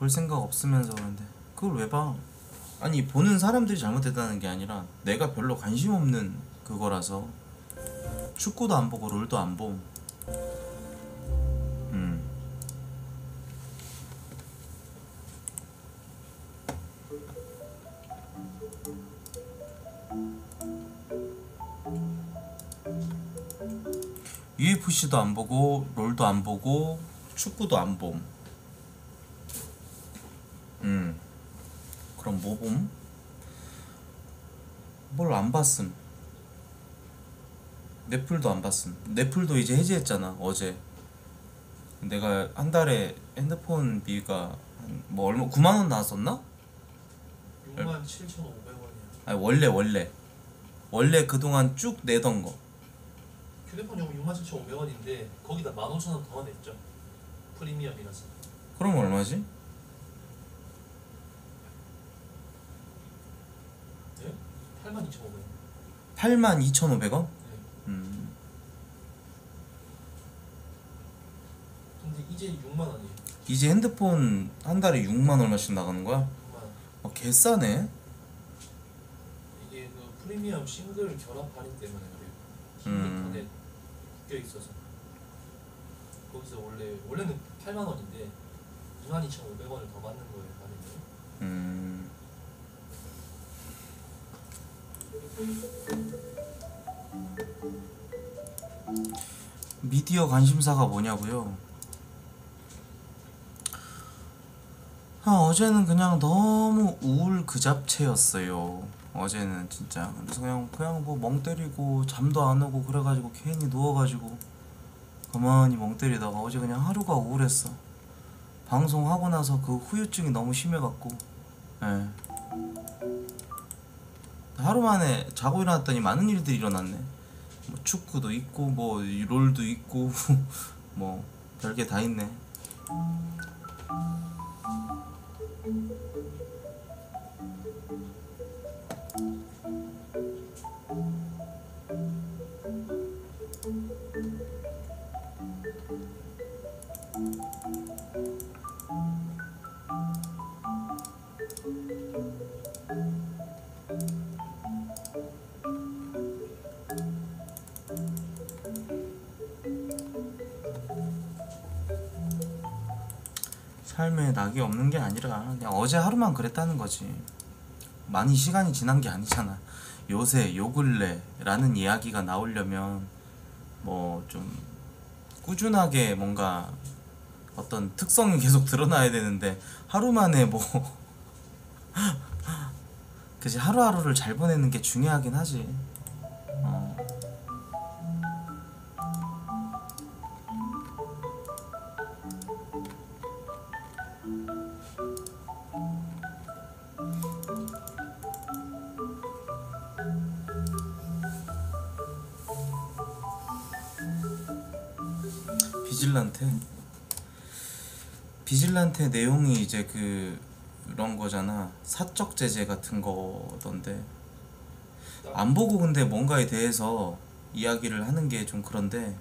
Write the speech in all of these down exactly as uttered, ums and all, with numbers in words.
볼 생각 없으면서 그런데 그걸 왜 봐? 아니 보는 사람들이 잘못했다는 게 아니라 내가 별로 관심 없는 그거라서. 축구도 안 보고 롤도 안 봄. 음. 유에프씨도 안 보고 롤도 안 보고 축구도 안 봄. 음. 그럼 뭐 봄? 뭘 안 봤음. 넷플도 안 봤음. 넷플도 이제 해지했잖아 어제. 내가 한 달에 핸드폰 비가 한 뭐 얼마 구만 원 나왔었나? 육만 칠천오백 원이야. 아니 원래 원래 원래 그동안 쭉 내던 거. 휴대폰 요금 육만 칠천오백 원인데 거기다 만 오천 원 더 냈죠. 프리미엄이라서. 그럼 얼마지? 네? 팔만 이천오백 원. 팔만 이천오백 원? 네. 음. 근데 이제 육만 원이에요. 이제 핸드폰 한 달에 육만 얼마씩 나가는 거야? 육만 원. 어, 개싸네. 이게 그 프리미엄 싱글 결합 할인 때문에 그래요. 음. 인터넷 묶여 있어서. 거기서 원래 원래는 팔만 원인데 이만 이천오백 원을 더 받는 거예요, 할인을. 음. 미디어 관심사가 뭐냐고요? 아, 어제는 그냥 너무 우울 그 잡채였어요. 어제는 진짜. 그래서 그냥 그냥 뭐 멍 때리고 잠도 안 오고 그래가지고 괜히 누워가지고 가만히 멍 때리다가 어제 그냥 하루가 우울했어. 방송하고 나서 그 후유증이 너무 심해갖고. 예. 하루 만에 자고 일어났더니 많은 일들이 일어났네. 뭐 축구도 있고 뭐 롤도 있고 뭐 별게 다 있네. 삶에 낙이 없는 게 아니라 그냥 어제 하루만 그랬다는 거지. 많이 시간이 지난 게 아니잖아. 요새 요 근래라는 이야기가 나오려면 뭐 좀 꾸준하게 뭔가 어떤 특성이 계속 드러나야 되는데 하루 만에 뭐 그치, 하루하루를 잘 보내는 게 중요하긴 하지. 어. 비질란테? 비질란테 내용이 이제 그 그런 거잖아. 사적 제재 같은 거던데. 안 보고 근데 뭔가에 대해서 이야기를 하는 게 좀 그런데.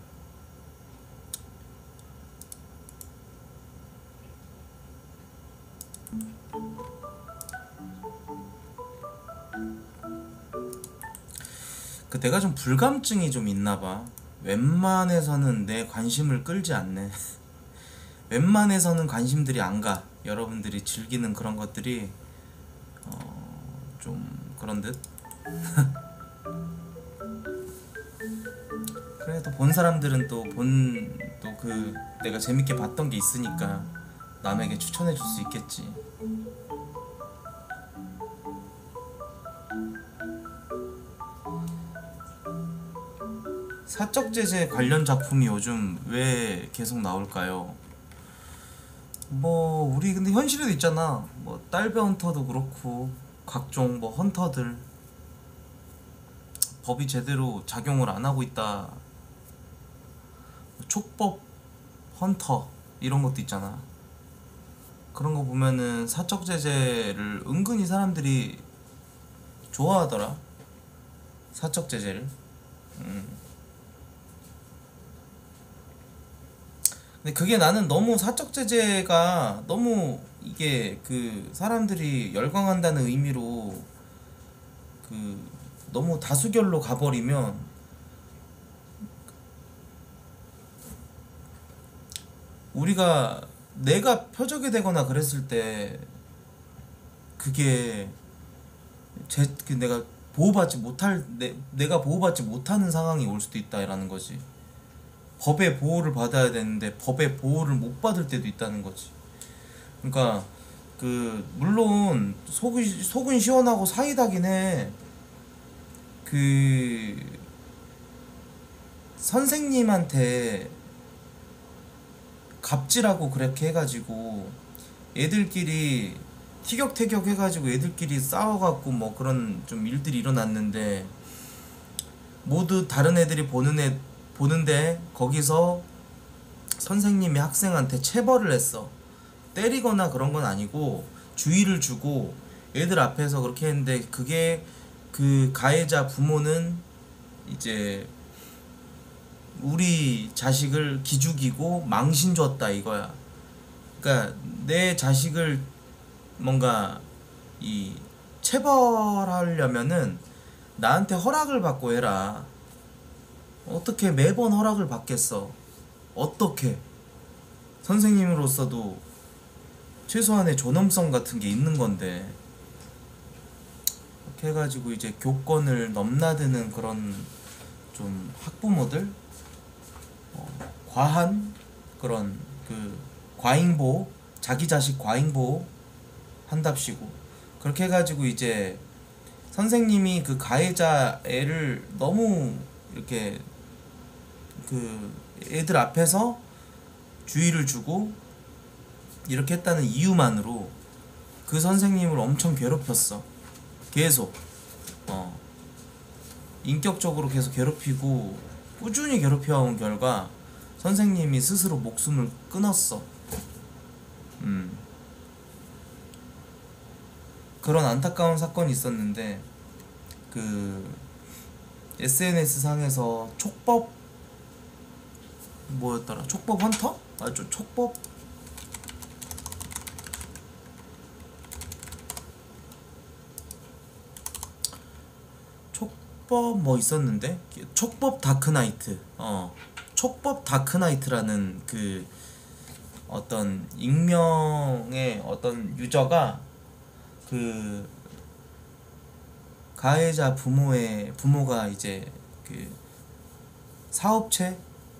그 내가 좀 불감증이 좀 있나봐. 웬만해서는 내 관심을 끌지 않네. 웬만해서는 관심들이 안 가. 여러분들이 즐기는 그런 것들이 어, 좀 그런 듯. 그래도 본 사람들은 또 본 또 그 내가 재밌게 봤던 게 있으니까 남에게 추천해 줄 수 있겠지. 사적 제재 관련 작품이 요즘 왜 계속 나올까요? 뭐 우리 근데 현실에도 있잖아. 뭐 딸배 헌터도 그렇고 각종 뭐 헌터들 법이 제대로 작용을 안 하고 있다. 촉법 헌터 이런 것도 있잖아. 그런 거 보면은 사적 제재를 은근히 사람들이 좋아하더라. 사적 제재를. 음. 근데 그게 나는 너무 사적 제재가 너무 이게 그 사람들이 열광한다는 의미로 그 너무 다수결로 가버리면 우리가 내가 표적이 되거나 그랬을 때 그게 제 그 내가 보호받지 못할 내, 내가 보호받지 못하는 상황이 올 수도 있다라는 거지. 법의 보호를 받아야 되는데 법의 보호를 못 받을 때도 있다는 거지. 그러니까 그 물론 속이 속은 시원하고 사이다긴 해. 그 선생님한테 갑질하고 그렇게 해가지고 애들끼리 티격태격 해가지고 애들끼리 싸워갖고 뭐 그런 좀 일들이 일어났는데 모두 다른 애들이 보는 애 보는데 거기서 선생님이 학생한테 체벌을 했어. 때리거나 그런 건 아니고 주의를 주고 애들 앞에서 그렇게 했는데 그게 그 가해자 부모는 이제 우리 자식을 기죽이고 망신 줬다 이거야. 그러니까 내 자식을 뭔가 이 체벌하려면은 나한테 허락을 받고 해라. 어떻게 매번 허락을 받겠어? 어떻게? 선생님으로서도 최소한의 존엄성 같은 게 있는 건데 이렇게 해가지고 이제 교권을 넘나드는 그런 좀 학부모들 어, 과한 그런 그 과잉보호 자기 자식 과잉보호 한답시고 그렇게 해가지고 이제 선생님이 그 가해자 애를 너무 이렇게 그 애들 앞에서 주의를 주고 이렇게 했다는 이유만으로 그 선생님을 엄청 괴롭혔어. 계속 어 인격적으로 계속 괴롭히고 꾸준히 괴롭혀온 결과 선생님이 스스로 목숨을 끊었어. 음 그런 안타까운 사건이 있었는데 그 에스엔에스 상에서 촉법 뭐였더라? 촉법 헌터? 아, 저 촉법 촉법 뭐 있었는데 촉법 다크나이트 어 촉법 다크나이트라는 그 어떤 익명의 어떤 유저가 그 가해자 부모의 부모가 이제 그 사업체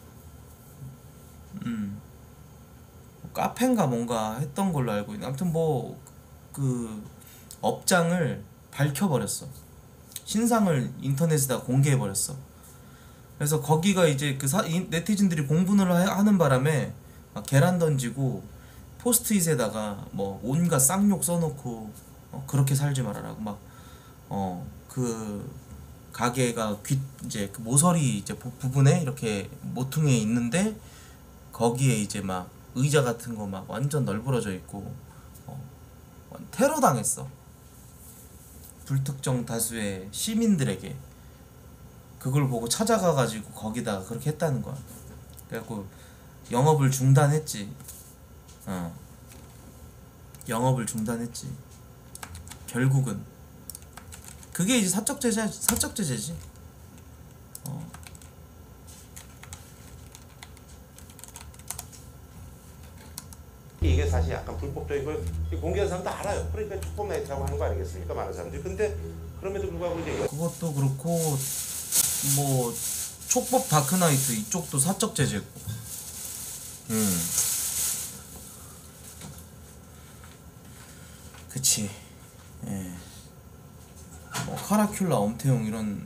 음 카페인가 뭔가 했던 걸로 알고 있는데 아무튼 뭐 그 업장을 밝혀버렸어. 신상을 인터넷에다 공개해버렸어. 그래서 거기가 이제 그 사, 네티즌들이 공분을 하, 하는 바람에 막 계란 던지고 포스트잇에다가 뭐 온갖 쌍욕 써놓고 어, 그렇게 살지 말아라고 막 어 그 가게가 귀 이제 그 모서리 이제 부, 부분에 이렇게 모퉁이에 있는데 거기에 이제 막 의자 같은 거 막 완전 널브러져 있고 어, 테러 당했어. 불특정 다수의 시민들에게 그걸 보고 찾아가 가지고 거기다가 그렇게 했다는 거야. 그래갖고 영업을 중단했지. 어 영업을 중단했지. 결국은 그게 이제 사적 제재 사적 제재지. 어 이게 사실 약간 불법적인 걸 공개한 사람도 알아요. 그러니까 촉법 나이트라고 하는 거 아니겠습니까? 많은 사람들이. 근데 그럼에도 불구하고 이제 그것도 그렇고 뭐 촉법 다크나이트 이쪽도 사적 제재고. 음. 그치. 예. 뭐 카라큘라, 엄태웅 이런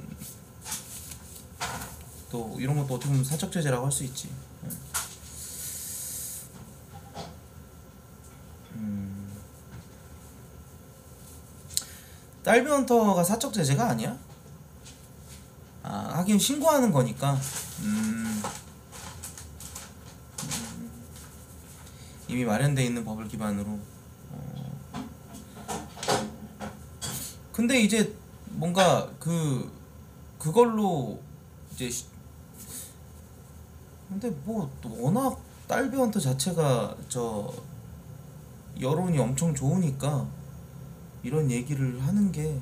또 이런 것도 어떻게 보면 사적 제재라고 할 수 있지. 예. 음. 딸비 헌터가 사적 제재가 아니야? 아, 하긴 신고하는 거니까. 음. 음. 이미 마련돼 있는 법을 기반으로. 어. 근데 이제 뭔가 그 그걸로 이제 시... 근데 뭐 워낙 딸비 헌터 자체가 저 여론이 엄청 좋으니까 이런 얘기를 하는 게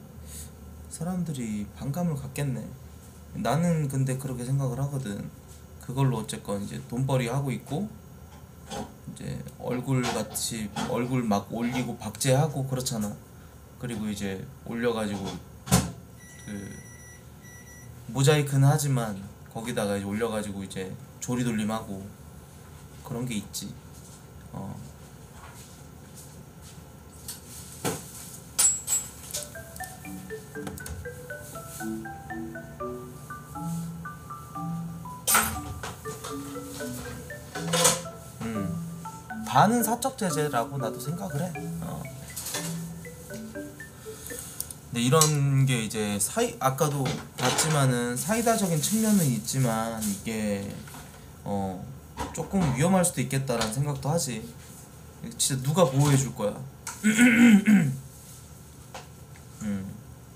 사람들이 반감을 갖겠네. 나는 근데 그렇게 생각을 하거든. 그걸로 어쨌건 이제 돈벌이 하고 있고 이제 얼굴 같이 얼굴 막 올리고 박제하고 그렇잖아. 그리고 이제 올려가지고 그 모자이크는 하지만 거기다가 이제 올려가지고 이제 조리돌림하고 그런 게 있지. 어. 음. 반은 사적 제재라고 나도 생각을 해. 어. 근데 이런 게 이제 사이 아까도 봤지만은 사이다적인 측면은 있지만 이게 어 조금 위험할 수도 있겠다라는 생각도 하지. 진짜 누가 보호해 줄 거야. 음.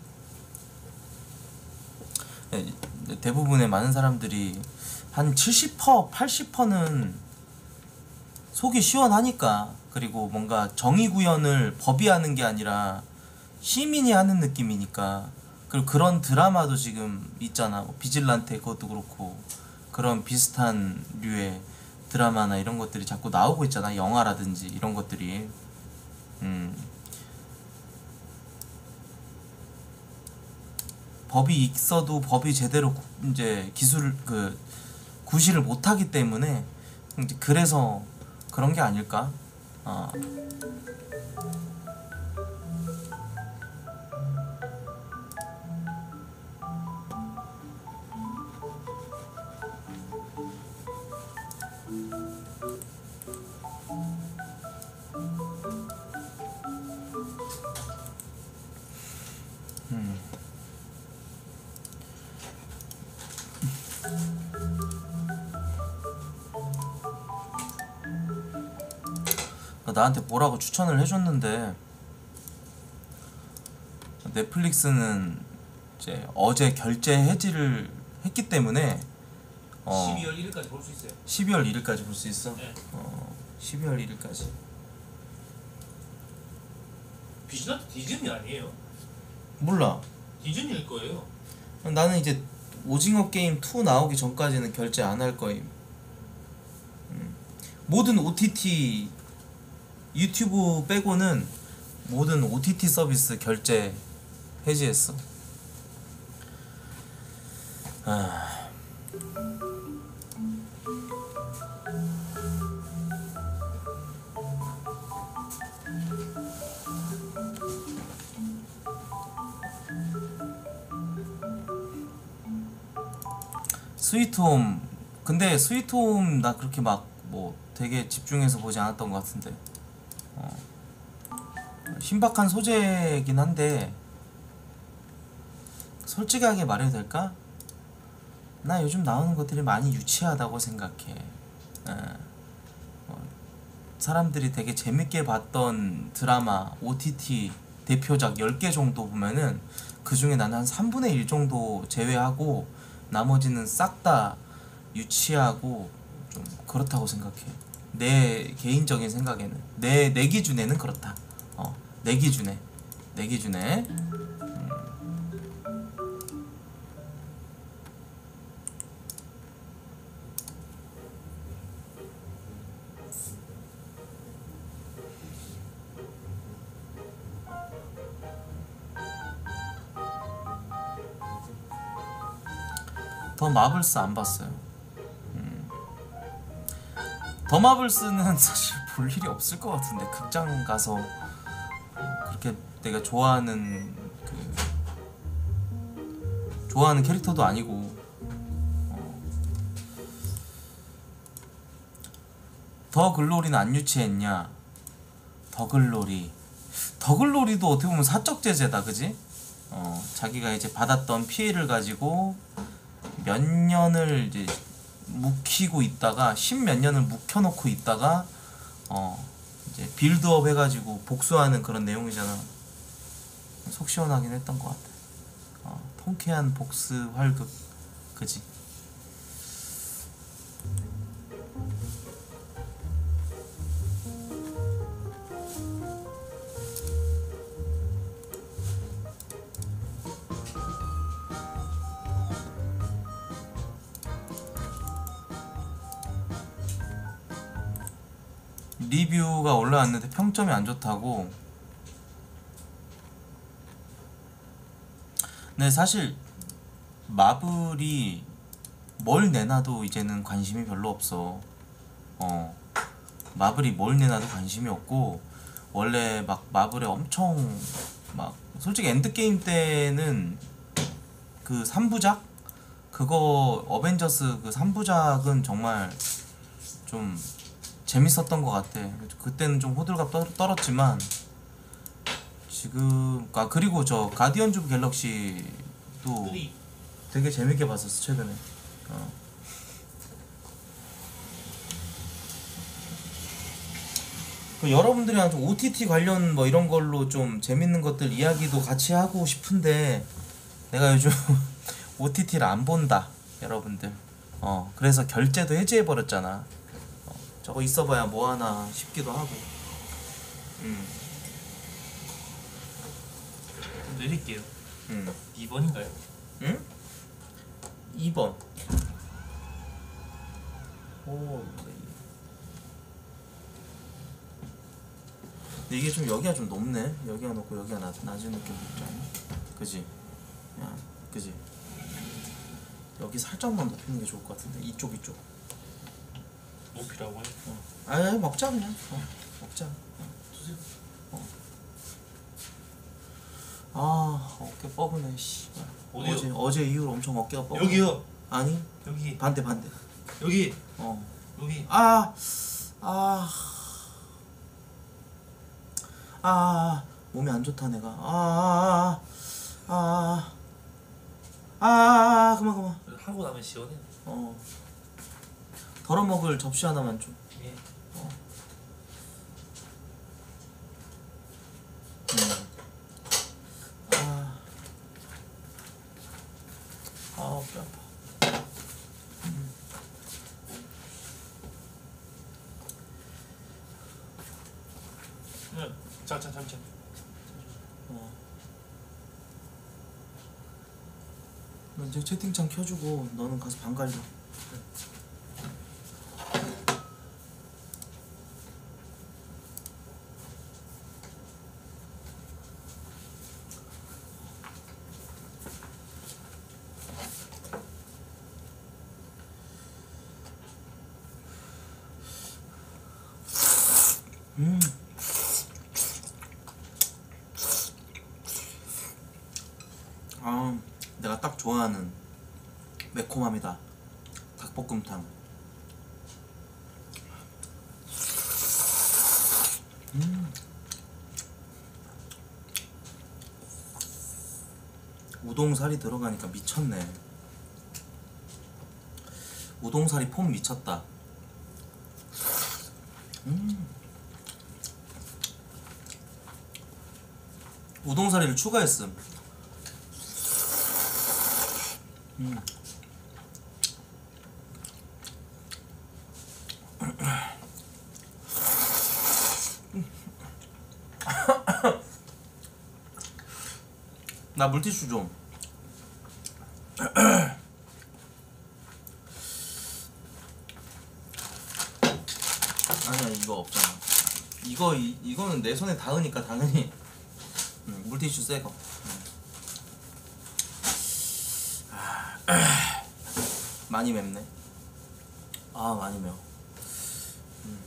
대부분의 많은 사람들이 한 칠십 퍼센트, 팔십 퍼센트는 속이 시원하니까. 그리고 뭔가 정의 구현을 법이 하는 게 아니라 시민이 하는 느낌이니까. 그리고 그런 드라마도 지금 있잖아. 뭐 비질란테 그것도 그렇고 그런 비슷한 류의 드라마나 이런 것들이 자꾸 나오고 있잖아. 영화라든지 이런 것들이. 음. 법이 있어도 법이 제대로 구, 이제 기술 그 구실을 못하기 때문에 이제 그래서 그런 게 아닐까? 어. 음. 나한테 뭐라고 추천을 해줬는데 넷플릭스는 이제 어제 결제 해지를 했기 때문에 어 십이월 일일까지 볼 수 있어요. 십이월 일일까지 볼 수 있어? 네. 어 십이월 일일까지. 비즈니스 디즈니 아니에요? 몰라. 디즈니일 거예요. 나는 이제 오징어 게임 투 나오기 전까지는 결제 안 할 거임. 음. 모든 오티티 유튜브 빼고는 모든 오티티 서비스 결제 해지했어. 아. 스위트홈. 근데 스위트홈 나 그렇게 막 뭐 되게 집중해서 보지 않았던 것 같은데. 어. 신박한 소재이긴 한데 솔직하게 말해도 될까? 나 요즘 나오는 것들이 많이 유치하다고 생각해. 에. 어. 사람들이 되게 재밌게 봤던 드라마 오티티 대표작 열 개 정도 보면은 그 중에 나는 한 삼분의 일 정도 제외하고 나머지는 싹 다 유치하고 좀 그렇다고 생각해. 내 개인적인 생각에는 내, 내 기준에는 그렇다. 어, 내 기준에 내 기준에 음. 더 마블스 안 봤어요. 음. 더 마블스는 사실 볼 일이 없을 것 같은데 극장 가서 그렇게 내가 좋아하는 그 좋아하는 캐릭터도 아니고. 어. 더 글로리는 안 유치했냐? 더 글로리 더 글로리도 어떻게 보면 사적 제재다, 그지? 어, 자기가 이제 받았던 피해를 가지고 몇 년을 이제 묵히고 있다가 십몇 년을 묵혀놓고 있다가 어 이제 빌드업 해가지고 복수하는 그런 내용이잖아. 속 시원하긴 했던 것 같아. 어, 통쾌한 복수 활극, 그지? 리뷰가 올라왔는데 평점이 안 좋다고. 근데 사실 마블이 뭘 내놔도 이제는 관심이 별로 없어. 어 마블이 뭘 내놔도 관심이 없고, 원래 막 마블에 엄청 막 솔직히 엔드게임 때는 그 삼 부작? 그거 어벤져스 그 삼 부작은 정말 좀 재밌었던 것 같아. 그때는 좀 호들갑 떨- 떨었지만 지금 아 그리고 저 가디언즈 오브 갤럭시도 쓰리. 되게 재밌게 봤었어 최근에. 어. 그 여러분들이랑 좀 오티티 관련 뭐 이런 걸로 좀 재밌는 것들 이야기도 같이 하고 싶은데 내가 요즘 오티티를 안 본다 여러분들. 어 그래서 결제도 해지해 버렸잖아. 어, 저거 있어봐야 뭐 하나 싶기도 하고. 음, 좀 내릴게요. 음, 이 번인가요? 응? 이 번. 오. 근데 이게 좀 여기가 좀 높네. 여기가 높고 여기가 낮, 낮은 느낌 있지 않아? 그지? 야, 그지? 여기 살짝만 높이는 게 좋을 것 같은데. 이쪽 이쪽. 높이라고요? 어. 아, 먹자 그냥. 어, 먹자. 주세요. 아, 어깨 뻐근해. 씨. 어디요? 어제 어제 이후로 엄청 어깨가 뻐근해. 여기요. 아니, 여기. 반대 반대. 여기. 어. 여기. 아, 아, 아, 몸이 안 좋다 내가. 아, 아, 아, 아, 아, 그만 그만. 하고 나면 시원해. 어. 덜어먹을 접시 하나만 줘. 예. 어. 음. 아, 아, 배 아파. 음. 응. 잠깐 잠깐. 어. 너 이제 채팅창 켜주고 너는 가서 방 갈려. 음. 아, 내가 딱 좋아하는 매콤함이다. 닭볶음탕. 음. 우동살이 들어가니까 미쳤네. 우동살이 폼 미쳤다. 음. 우동사리를 추가했음. 음. 나 물티슈 좀. 아니야, 이거 없잖아. 이거 이, 이거는 내 손에 닿으니까 당연히. 음, 물티슈 새거. 많이 맵네. 아, 많이 매워. 음.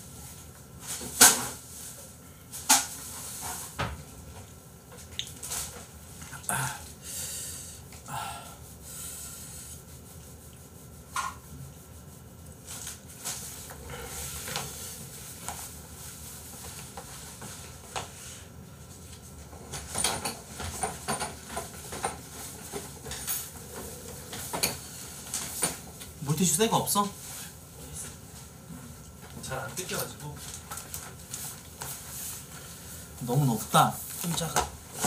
아. 아. 물티슈 새거 없어? 잘 안 뜯겨가지고. 너무 높다. 좀 작아.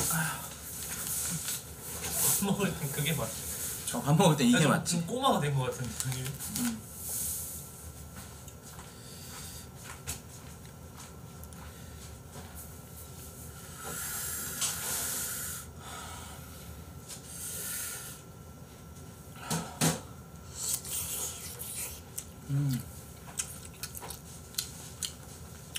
밥 먹을 땐 그게 맞. 저 밥 먹을 땐 이게 좀- 맞지. 좀 꼬마가 된 것 같은 느낌. 음. 음.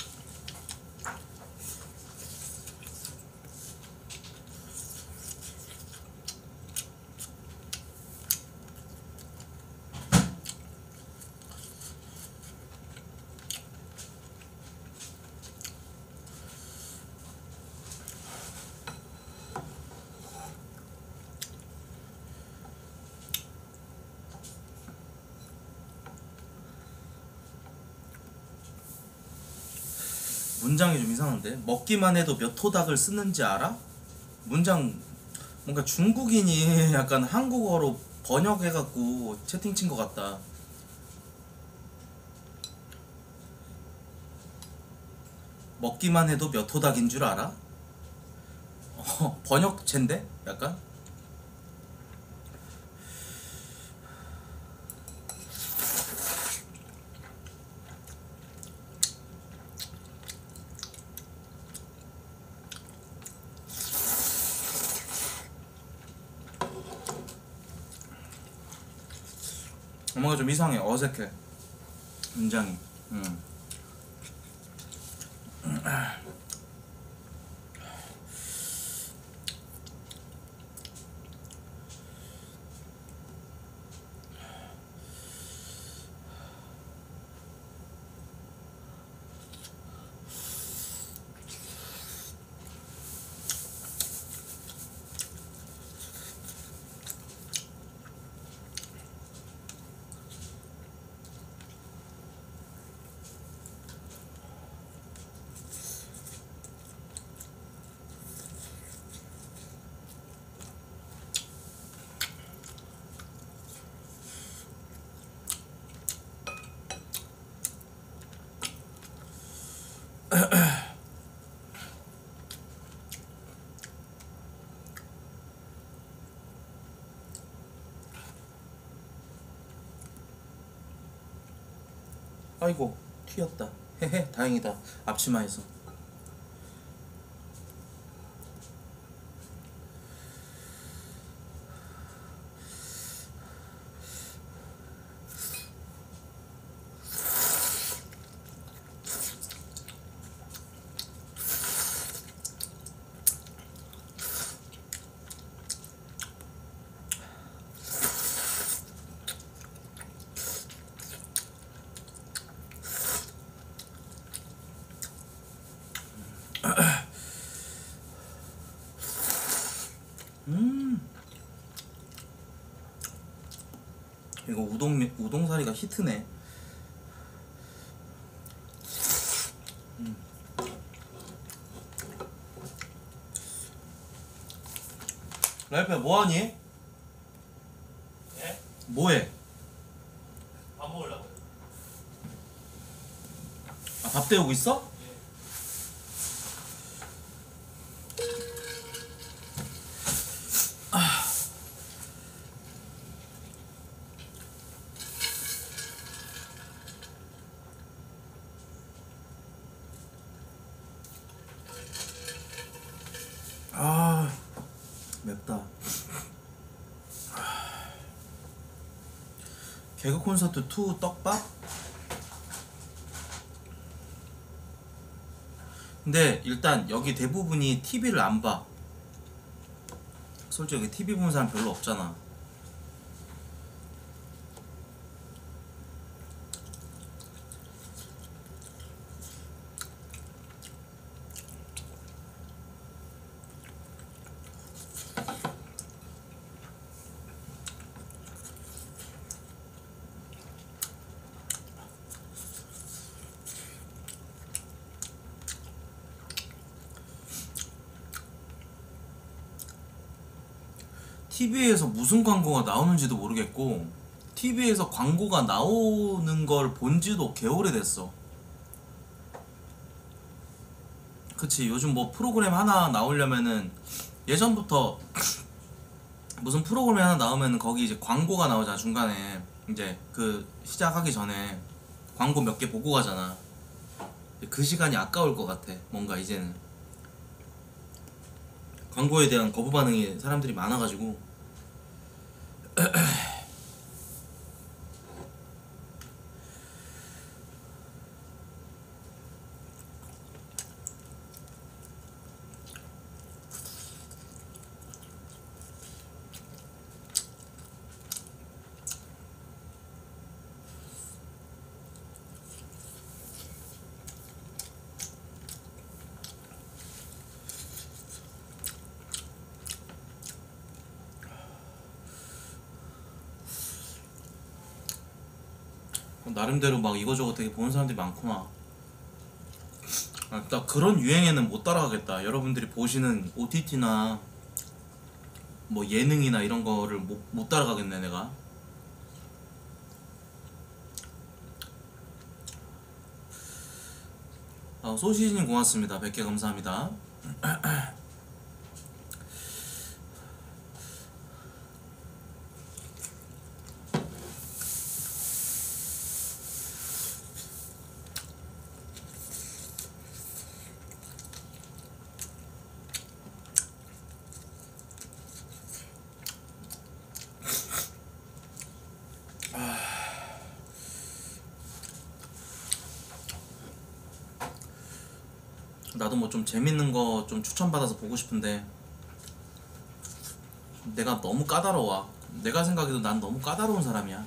문장이 좀 이상한데? 먹기만 해도 몇 토닥을 쓰는지 알아? 문장 뭔가 중국인이 약간 한국어로 번역해갖고 채팅 친 것 같다. 먹기만 해도 몇 토닥인 줄 알아? 어, 번역체인데? 약간? 뭔가 좀 이상해. 어색해. 문장이. 음. 아이고 튀었다. 헤헤 다행이다. 앞치마에서. 음 이거 우동 우동사리가 히트네. 음. 라이프야 뭐하니? 예? 뭐해? 밥 먹으려고요. 아, 밥 데우고 있어? 예. 아 맵다. 개그 콘서트 이 떡밥? 근데 일단 여기 대부분이 티비를 안 봐. 솔직히 티비 보는 사람 별로 없잖아. 티비에서 무슨 광고가 나오는지도 모르겠고 티비에서 광고가 나오는 걸 본지도 개오래 됐어. 그치. 요즘 뭐 프로그램 하나 나오려면은 예전부터 무슨 프로그램 하나 나오면 거기 이제 광고가 나오잖아. 중간에 이제 그 시작하기 전에 광고 몇 개 보고 가잖아. 그 시간이 아까울 것 같아. 뭔가 이제는 광고에 대한 거부 반응이 사람들이 많아가지고. 나름대로 막 이거저거 되게 보는 사람들이 많구나. 아, 나 그런 유행에는 못 따라가겠다. 여러분들이 보시는 오티티나 뭐 예능이나 이런 거를 못, 못 따라가겠네 내가. 아, 소시지님 고맙습니다. 백 개 감사합니다. 나도 뭐 좀 재밌는 거 좀 추천받아서 보고 싶은데 내가 너무 까다로워. 내가 생각해도 난 너무 까다로운 사람이야.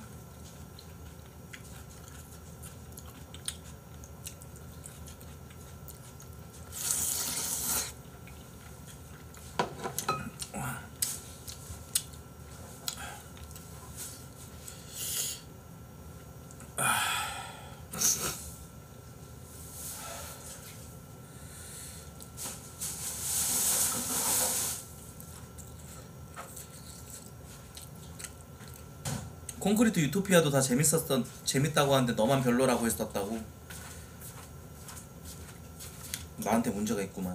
콘크리트 유토피아도 다 재밌었던 재밌다고 하는데 너만 별로라고 했었다고. 나한테 문제가 있구만.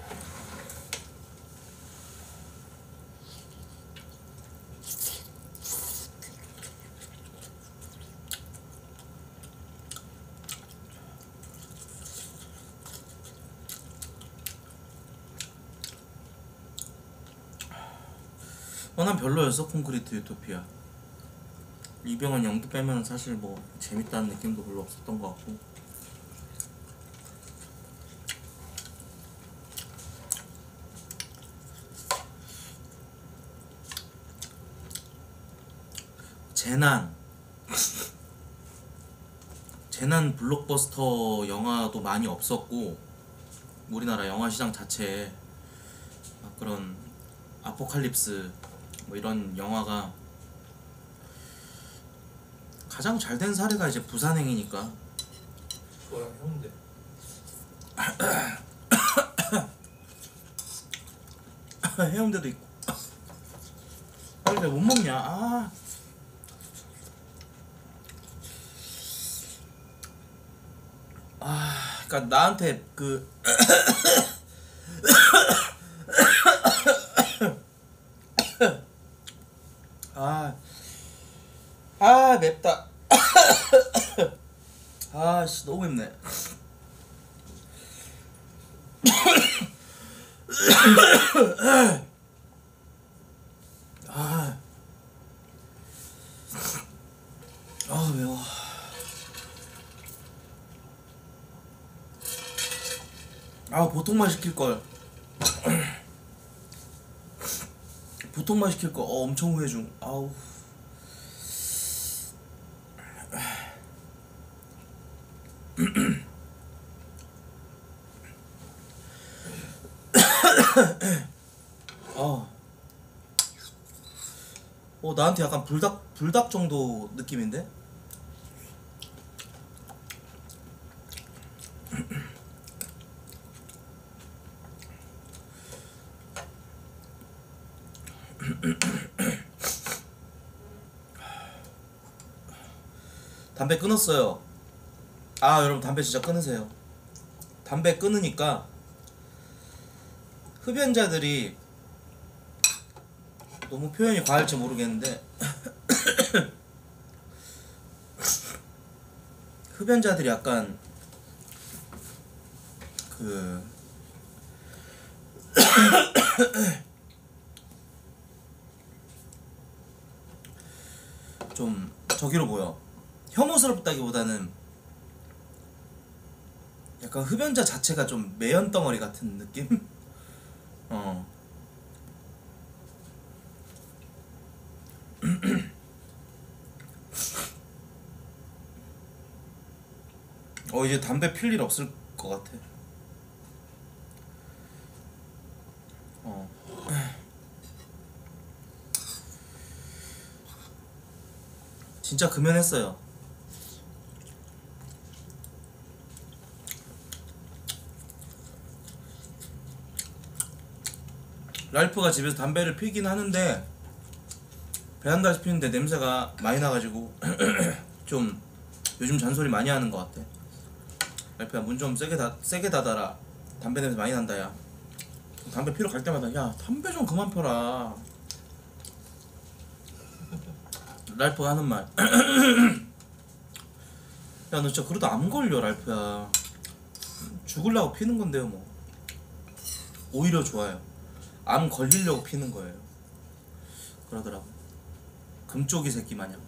어, 난 별로였어 콘크리트 유토피아. 이병헌 연기 빼면 사실 뭐 재밌다는 느낌도 별로 없었던 것 같고. 재난 재난 블록버스터 영화도 많이 없었고, 우리나라 영화 시장 자체에 막 그런 아포칼립스 뭐 이런 영화가 가장 잘 된 사례가 이제 부산행이니까. 그거랑 해운대. 해운대도 있고. 아 근데 못 먹냐? 아. 아, 그러니까 나한테 그 아, 아 맵다. 아씨 너무 맵네. 아, 아 매워. 아 보통만 시킬 걸. 보통만 시킬 거. 어, 엄청 후회 중. 아우. 어. 어 나한테 약간 불닭 불닭 정도 느낌인데? 담배 끊었어요. 아 여러분 담배 진짜 끊으세요. 담배 끊으니까 흡연자들이, 너무 표현이 과할지 모르겠는데 흡연자들이 약간 그 좀 저기로 보여. 혐오스럽다기보다는 약간 흡연자 자체가 좀 매연덩어리 같은 느낌? 어. 어 이제 담배 필 일 없을 것 같아. 어. 진짜 금연했어요. 랄프가 집에서 담배를 피긴 하는데 배 한 달씩 피는데 냄새가 많이 나가지고 좀 요즘 잔소리 많이 하는 것 같아. 랄프야 문 좀 세게 닫 세게 닫아라. 담배 냄새 많이 난다 야. 담배 피러 갈 때마다 야 담배 좀 그만 펴라. 랄프가 하는 말. 야 너 진짜 그러다 암 걸려 랄프야. 죽으려고 피는 건데요 뭐. 오히려 좋아요. 암 걸리려고 피는 거예요. 그러더라고. 금쪽이 새끼 마냥.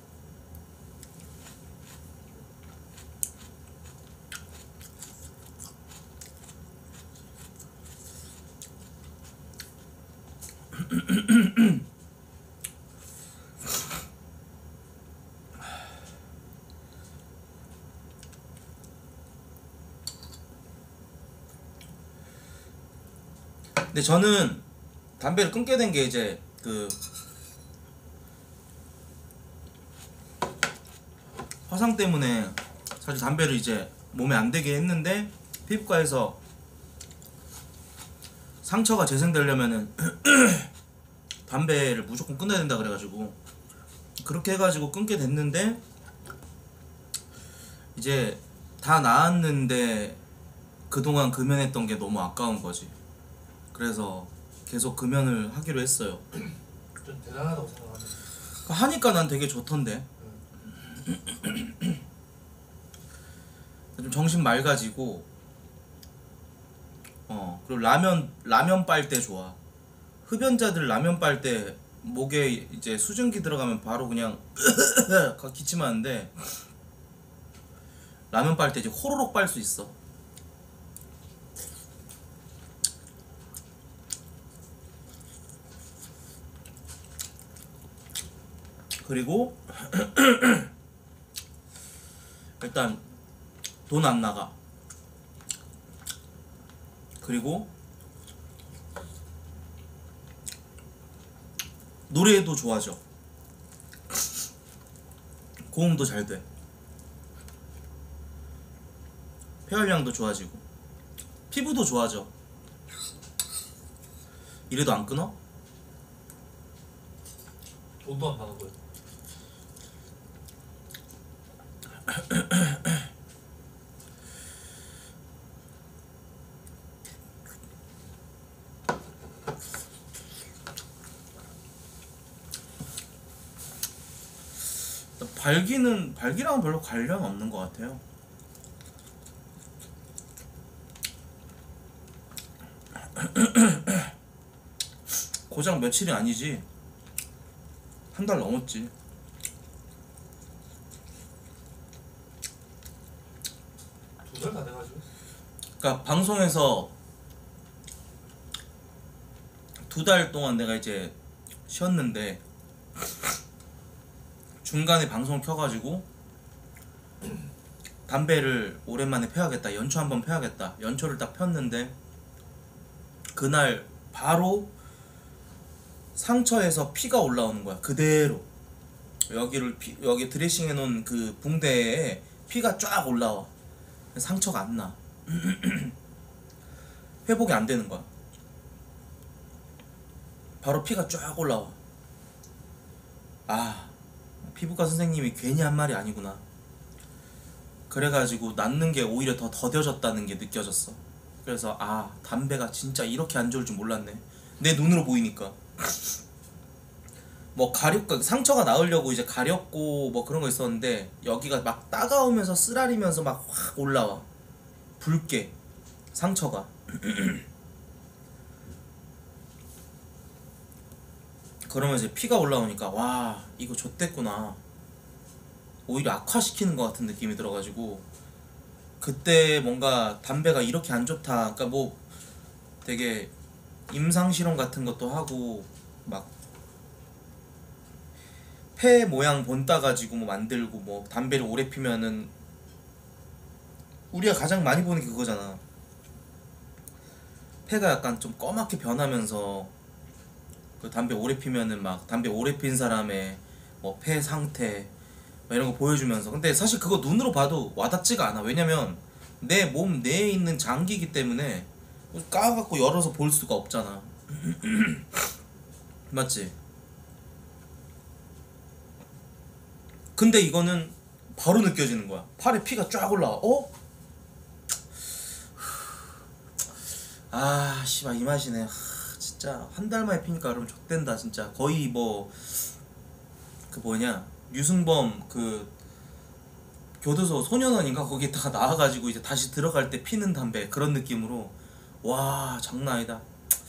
근데 저는 담배를 끊게 된 게 이제 그 화상 때문에 사실 담배를 이제 몸에 안 되게 했는데 피부과에서 상처가 재생되려면은 담배를 무조건 끊어야 된다 그래가지고 그렇게 해가지고 끊게 됐는데 이제 다 나았는데 그동안 금연했던 게 너무 아까운 거지. 그래서 계속 금연을 하기로 했어요. 좀 대단하다고 생각하는데. 하니까 난 되게 좋던데. 좀 정신 맑아지고 어 그리고 라면 라면 빨 때 좋아. 흡연자들 라면 빨 때 목에 이제 수증기 들어가면 바로 그냥 기침하는데 라면 빨 때 이제 호로록 빨 수 있어. 그리고 일단 돈 안 나가. 그리고 노래도 좋아져. 고음도 잘 돼. 폐활량도 좋아지고 피부도 좋아져. 이래도 안 끊어? 돈도 안 나가고요. 발기는 발기랑은 별로 관련 없는 것 같아요. 고작 며칠이 아니지 한 달 넘었지. 두 달 다 돼가지고. 그러니까 방송에서 두 달 동안 내가 이제 쉬었는데 중간에 방송 켜가지고 담배를 오랜만에 펴야겠다, 연초 한번 펴야겠다, 연초를 딱 폈는데 그날 바로 상처에서 피가 올라오는 거야. 그대로 여기를 피, 여기 드레싱 해놓은 그 붕대에 피가 쫙 올라와. 상처가 안 나. 회복이 안 되는 거야. 바로 피가 쫙 올라와. 아, 피부과 선생님이 괜히 한 말이 아니구나. 그래가지고 낫는 게 오히려 더 더뎌졌다는 게 느껴졌어. 그래서 아, 담배가 진짜 이렇게 안 좋을 줄 몰랐네. 내 눈으로 보이니까. 뭐 가렵고 상처가 나으려고 이제 가렵고 뭐 그런 거 있었는데 여기가 막 따가우면서 쓰라리면서 막 확 올라와. 붉게 상처가. 그러면서 피가 올라오니까 와, 이거 좆됐구나. 오히려 악화시키는 것 같은 느낌이 들어가지고 그때 뭔가 담배가 이렇게 안 좋다. 그러니까 뭐 되게 임상실험 같은 것도 하고 막 폐 모양 본 따가지고 뭐 만들고 뭐 담배를 오래 피면은 우리가 가장 많이 보는 게 그거잖아. 폐가 약간 좀 검맣게 변하면서 그 담배 오래 피면은 막 담배 오래 핀 사람의 뭐 폐 상태 막 이런 거 보여주면서. 근데 사실 그거 눈으로 봐도 와닿지가 않아. 왜냐면 내 몸 내에 있는 장기이기 때문에 까갖고 열어서 볼 수가 없잖아. 맞지? 근데 이거는 바로 느껴지는 거야. 팔에 피가 쫙 올라와. 어? 아 씨발 이 맛이네. 아, 진짜 한 달 만에 피니까 여러분 좆된다 진짜. 거의 뭐 그 뭐냐 유승범 그 교도소 소년원인가 거기다가 나와가지고 이제 다시 들어갈 때 피는 담배 그런 느낌으로 와 장난 아니다.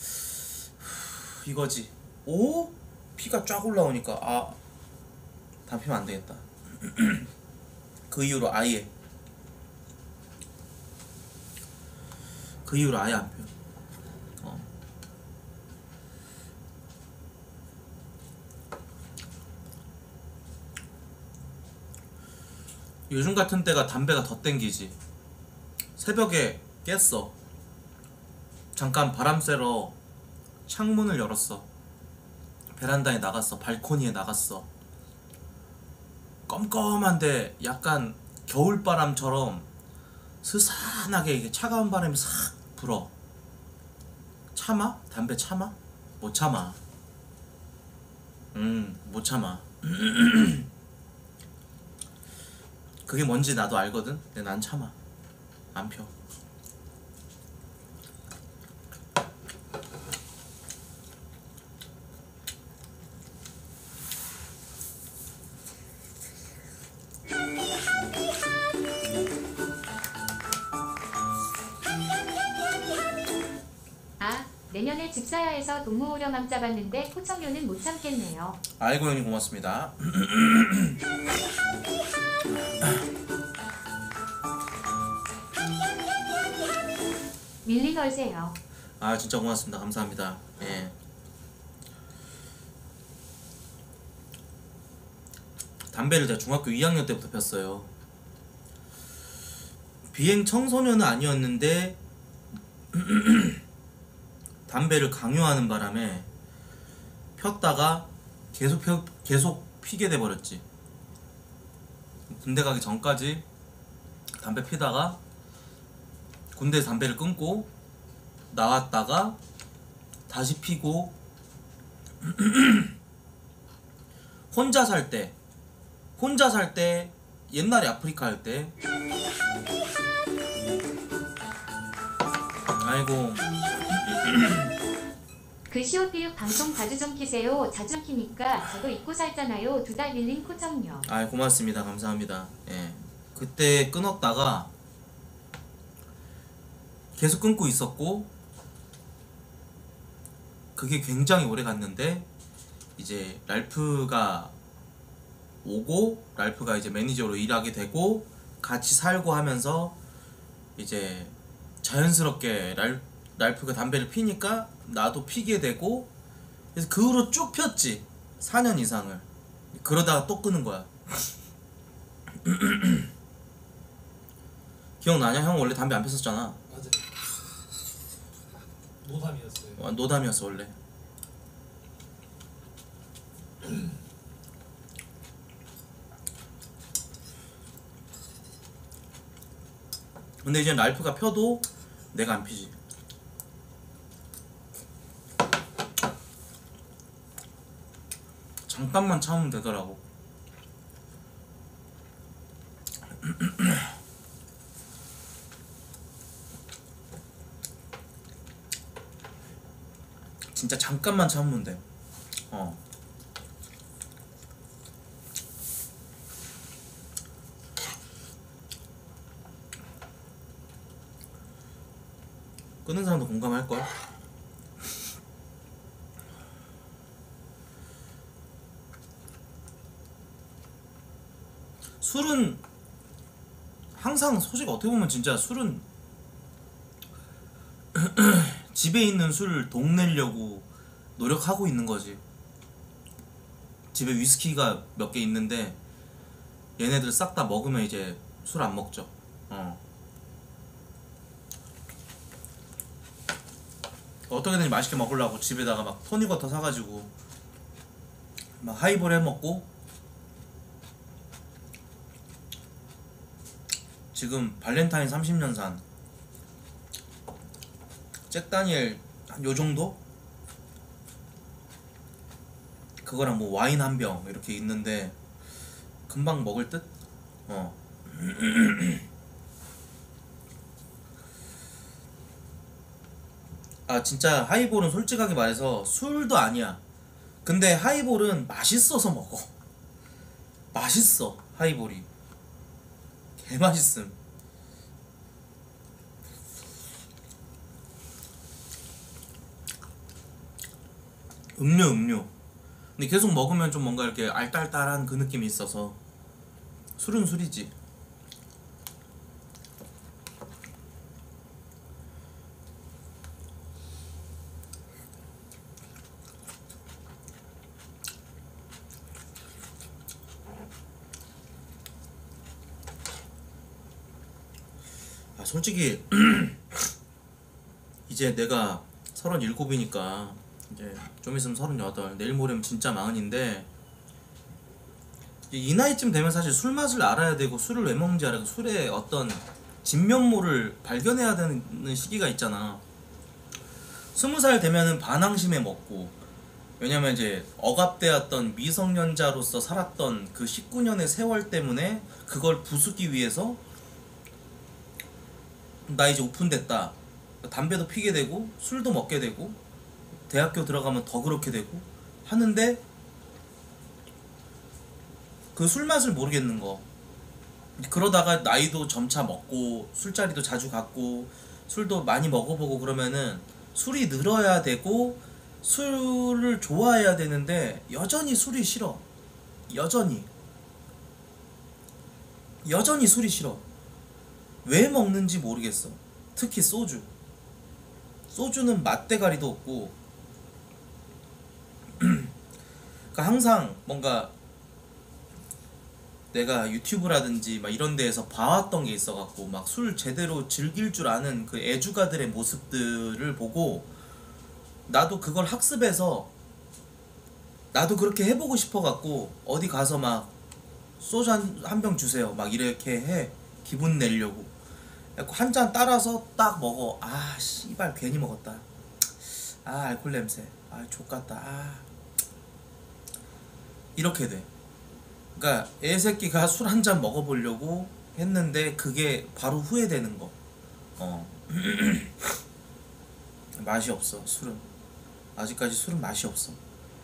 이거지. 오? 피가 쫙 올라오니까 아 담배 피면 안 되겠다. 그 이후로 아예 그 이후로 아예 안 펴. 어. 요즘 같은 때가 담배가 더 땡기지. 새벽에 깼어. 잠깐 바람 쐬러 창문을 열었어. 베란다에 나갔어. 발코니에 나갔어. 껌껌한데 약간 겨울바람처럼 스산하게 이게 차가운 바람이 싹 불어. 참아? 담배 참아? 못 참아. 음, 못 참아. 그게 뭔지 나도 알거든? 근데 난 참아. 안 펴. 아, 내년에 집사야에서 동무호령암 짜봤는데 포청료는 못 참겠네요. 아이고 형님 고맙습니다. 밀리 걸세요. 아 진짜 고맙습니다. 감사합니다. 예. 담배를 제가 중학교 이 학년 때부터 폈어요. 비행 청소년은 아니었는데 담배를 강요하는 바람에 폈다가 계속 펴, 계속 피게 돼 버렸지. 군대 가기 전까지 담배 피다가 군대에서 담배를 끊고 나왔다가 다시 피고 혼자 살 때 혼자 살 때 옛날에 아프리카 할 때 아이고 그 시오피육 방송 자주 좀 키세요. 자주 키니까 저도 잊고 살잖아요. 두 달 밀린 포청료. 아 고맙습니다. 감사합니다. 예. 그때 끊었다가 계속 끊고 있었고 그게 굉장히 오래 갔는데 이제 랄프가 오고 랄프가 이제 매니저로 일하게 되고 같이 살고 하면서 이제 자연스럽게 랄, 랄프가 담배를 피니까 나도 피게 되고 그래서 그 후로 쭉 폈지. 사 년 이상을. 그러다가 또 끊은 거야. 기억나냐? 형 원래 담배 안 폈었잖아. 맞아요. 노담이었어요. 어, 노담이었어 원래. 근데 이제 랄프가 펴도 내가 안 피지. 잠깐만 참으면 되더라고. 진짜 잠깐만 참으면 돼. 어. 끊은 사람도 공감할걸? 술은 항상 소식 어떻게 보면 진짜 술은 집에 있는 술을 동내려고 노력하고 있는 거지. 집에 위스키가 몇 개 있는데 얘네들 싹 다 먹으면 이제 술 안 먹죠. 어. 어떻게든 맛있게 먹으려고 집에다가 막 토닉워터 사가지고 막 하이볼 해먹고 지금 발렌타인 삼십 년 산 잭다니엘 한 요정도? 그거랑 뭐 와인 한 병 이렇게 있는데 금방 먹을 듯? 어. 아 진짜 하이볼은 솔직하게 말해서 술도 아니야. 근데 하이볼은 맛있어서 먹어. 맛있어 하이볼이. 개 맛있음. 음료 음료. 근데 계속 먹으면 좀 뭔가 이렇게 알딸딸한 그 느낌이 있어서 술은 술이지. 아 솔직히 이제 내가 서른일곱이니까 이제 좀 있으면 서른여덟, 내일 모레면 진짜 마흔인데 이 나이쯤 되면 사실 술 맛을 알아야 되고 술을 왜 먹는지 알아야 되고 술의 어떤 진면모를 발견해야 되는 시기가 있잖아. 스무 살 되면은 반항심에 먹고, 왜냐면 이제 억압되었던 미성년자로서 살았던 그 십구 년의 세월 때문에 그걸 부수기 위해서 나 이제 오픈됐다, 담배도 피게 되고 술도 먹게 되고 대학교 들어가면 더 그렇게 되고 하는데 그 술 맛을 모르겠는 거. 그러다가 나이도 점차 먹고 술자리도 자주 갔고 술도 많이 먹어보고 그러면은 술이 늘어야 되고 술을 좋아해야 되는데 여전히 술이 싫어. 여전히 여전히 술이 싫어. 왜 먹는지 모르겠어. 특히 소주. 소주는 맛대가리도 없고 그러니까 항상 뭔가 내가 유튜브라든지 막 이런 데에서 봐왔던 게 있어갖고 막 술 제대로 즐길 줄 아는 그 애주가들의 모습들을 보고 나도 그걸 학습해서 나도 그렇게 해보고 싶어갖고 어디 가서 막 소주 한 병 주세요 막 이렇게 해. 기분 내려고 한 잔 따라서 딱 먹어. 아 씨발 괜히 먹었다. 아 알코올 냄새. 아 족같다. 아 이렇게 돼. 그러니까 애새끼가 술 한 잔 먹어보려고 했는데 그게 바로 후회되는 거. 어 맛이 없어 술은. 아직까지 술은 맛이 없어.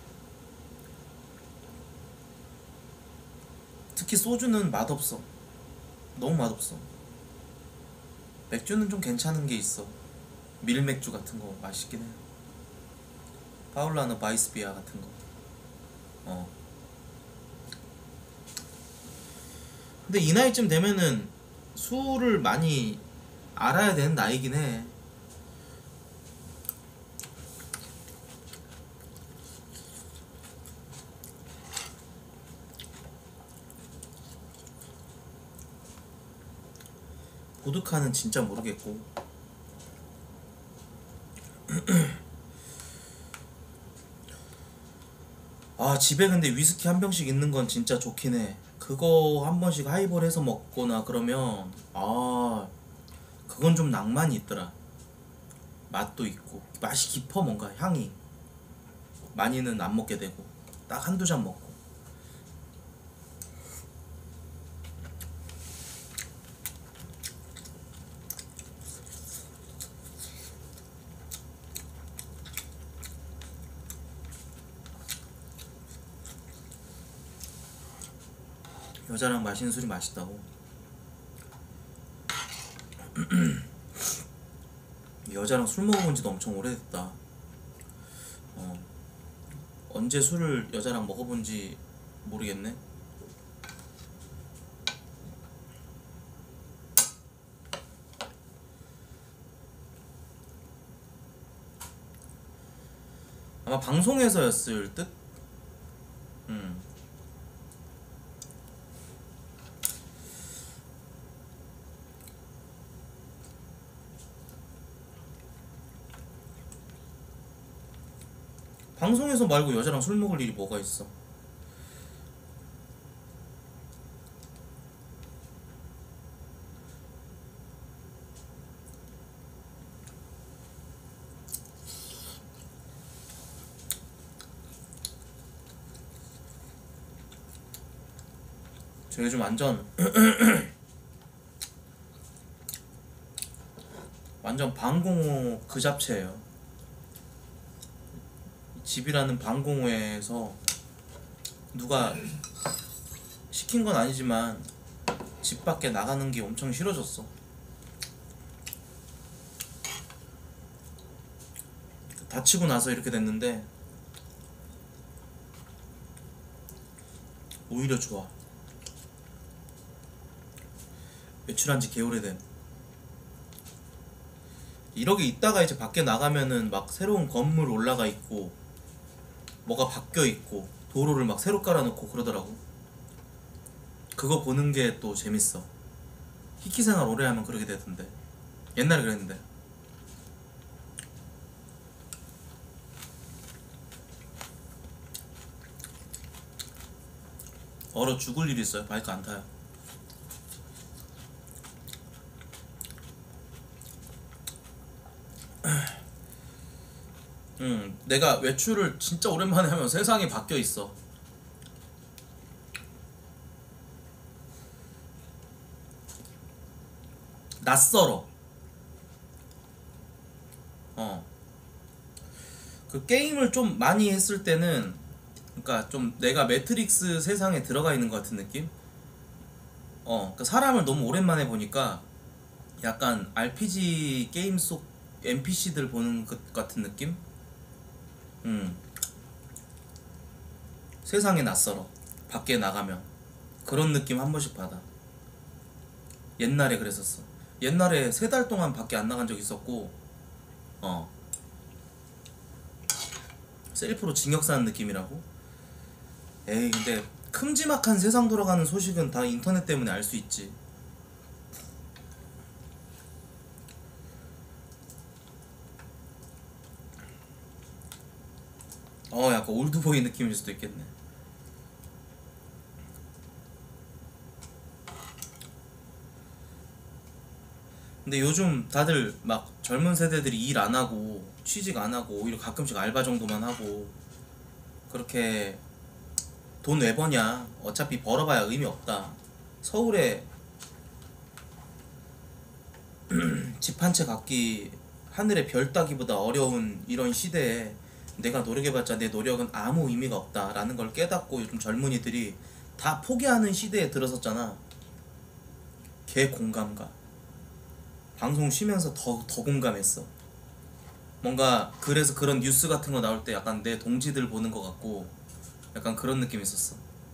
특히 소주는 맛없어. 너무 맛없어. 맥주는 좀 괜찮은 게 있어. 밀맥주 같은 거 맛있긴 해. 파울라너 바이스비아 같은 거. 어. 근데 이 나이쯤 되면은 술을 많이 알아야 되는 나이긴 해. 보드카는 진짜 모르겠고 아 집에 근데 위스키 한 병씩 있는 건 진짜 좋긴 해. 그거 한 번씩 하이볼 해서 먹거나 그러면 아 그건 좀 낭만이 있더라. 맛도 있고 맛이 깊어. 뭔가 향이 많이는 안 먹게 되고 딱 한두 잔 먹고. 여자랑 마시는 술이 맛있다고. 여자랑 술 먹어본 지도 엄청 오래됐다. 어. 언제 술을 여자랑 먹어본지 모르겠네. 아마 방송에서였을 듯? 음. 방송에서 말고 여자랑 술 먹을 일이 뭐가 있어. 저 요즘 완전 완전 방공호 그 잡채예요. 집이라는 방공호에서 누가 시킨 건 아니지만 집 밖에 나가는 게 엄청 싫어졌어. 다치고 나서 이렇게 됐는데 오히려 좋아. 외출한 지 개오래된. 이러게 있다가 이제 밖에 나가면은 막 새로운 건물 올라가 있고 뭐가 바뀌어 있고 도로를 막 새로 깔아놓고 그러더라고. 그거 보는 게 또 재밌어. 히키 생활 오래 하면 그러게 되던데. 옛날에 그랬는데. 얼어 죽을 일 있어요. 바이크 안 타요. 음, 내가 외출을 진짜 오랜만에 하면 세상이 바뀌어 있어. 낯설어. 어. 그 게임을 좀 많이 했을 때는, 그러니까 좀 내가 매트릭스 세상에 들어가 있는 것 같은 느낌? 어, 그러니까 사람을 너무 오랜만에 보니까 약간 알피지 게임 속 엔피씨들 보는 것 같은 느낌? 음. 세상에 낯설어. 밖에 나가면 그런 느낌 한 번씩 받아. 옛날에 그랬었어. 옛날에 세 달 동안 밖에 안 나간 적 있었고, 어, 셀프로 징역 사는 느낌이라고? 에이, 근데 큼지막한 세상 돌아가는 소식은 다 인터넷 때문에 알 수 있지. 어, 약간 올드보이 느낌일 수도 있겠네. 근데 요즘 다들 막 젊은 세대들이 일 안 하고 취직 안 하고 오히려 가끔씩 알바 정도만 하고 그렇게 돈 왜 버냐? 어차피 벌어봐야 의미 없다. 서울에 집 한 채 갖기 하늘의 별 따기보다 어려운 이런 시대에 내가 노력해봤자 내 노력은 아무 의미가 없다라는 걸 깨닫고 요즘 젊은이들이 다 포기하는 시대에 들어섰잖아. 개 공감가. 방송 쉬면서 더, 더 공감했어. 뭔가 그래서 그런 뉴스 같은 거 나올 때 약간 내 동지들 보는 것 같고 약간 그런 느낌이 있었어.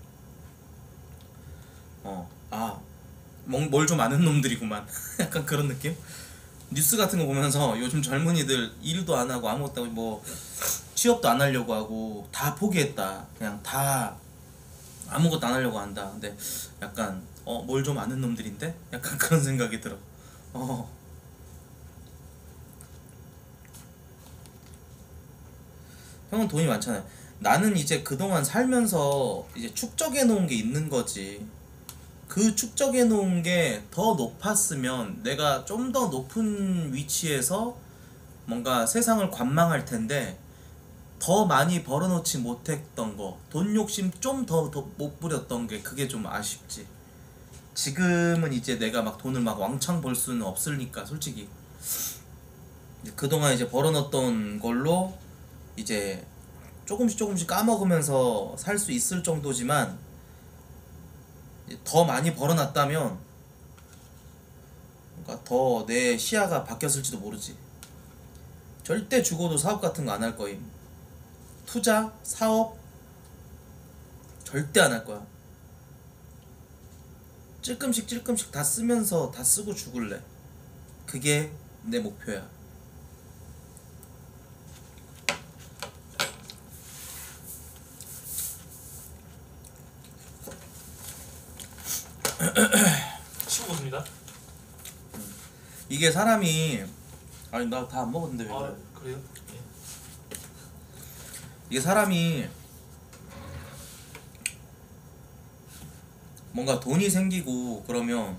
어, 아, 뭘 좀 아는 놈들이구만. 약간 그런 느낌? 뉴스 같은 거 보면서 요즘 젊은이들 일도 안 하고 아무것도 뭐 취업도 안 하려고 하고 다 포기했다. 그냥 다 아무것도 안 하려고 한다. 근데 약간 어, 뭘 좀 아는 놈들인데? 약간 그런 생각이 들어. 어. 형은 돈이 많잖아요. 나는 이제 그동안 살면서 이제 축적해 놓은 게 있는 거지. 그 축적해 놓은 게 더 높았으면 내가 좀 더 높은 위치에서 뭔가 세상을 관망할 텐데 더 많이 벌어놓지 못했던 거, 돈 욕심 좀 더 더 못 부렸던 게 그게 좀 아쉽지. 지금은 이제 내가 막 돈을 막 왕창 벌 수는 없으니까 솔직히 그동안 이제 벌어놓었던 걸로 이제 조금씩 조금씩 까먹으면서 살 수 있을 정도지만 더 많이 벌어놨다면 그러니까 더 내 시야가 바뀌었을지도 모르지. 절대 죽어도 사업 같은 거 안 할 거임. 투자, 사업 절대 안 할 거야. 찔끔씩 찔끔씩 다 쓰면서 다 쓰고 죽을래. 그게 내 목표야. 십오 분입니다. 이게 사람이 아니 나 다 안 먹었는데 왜 아 그래? 그래요? 예. 이게 사람이 뭔가 돈이 생기고 그러면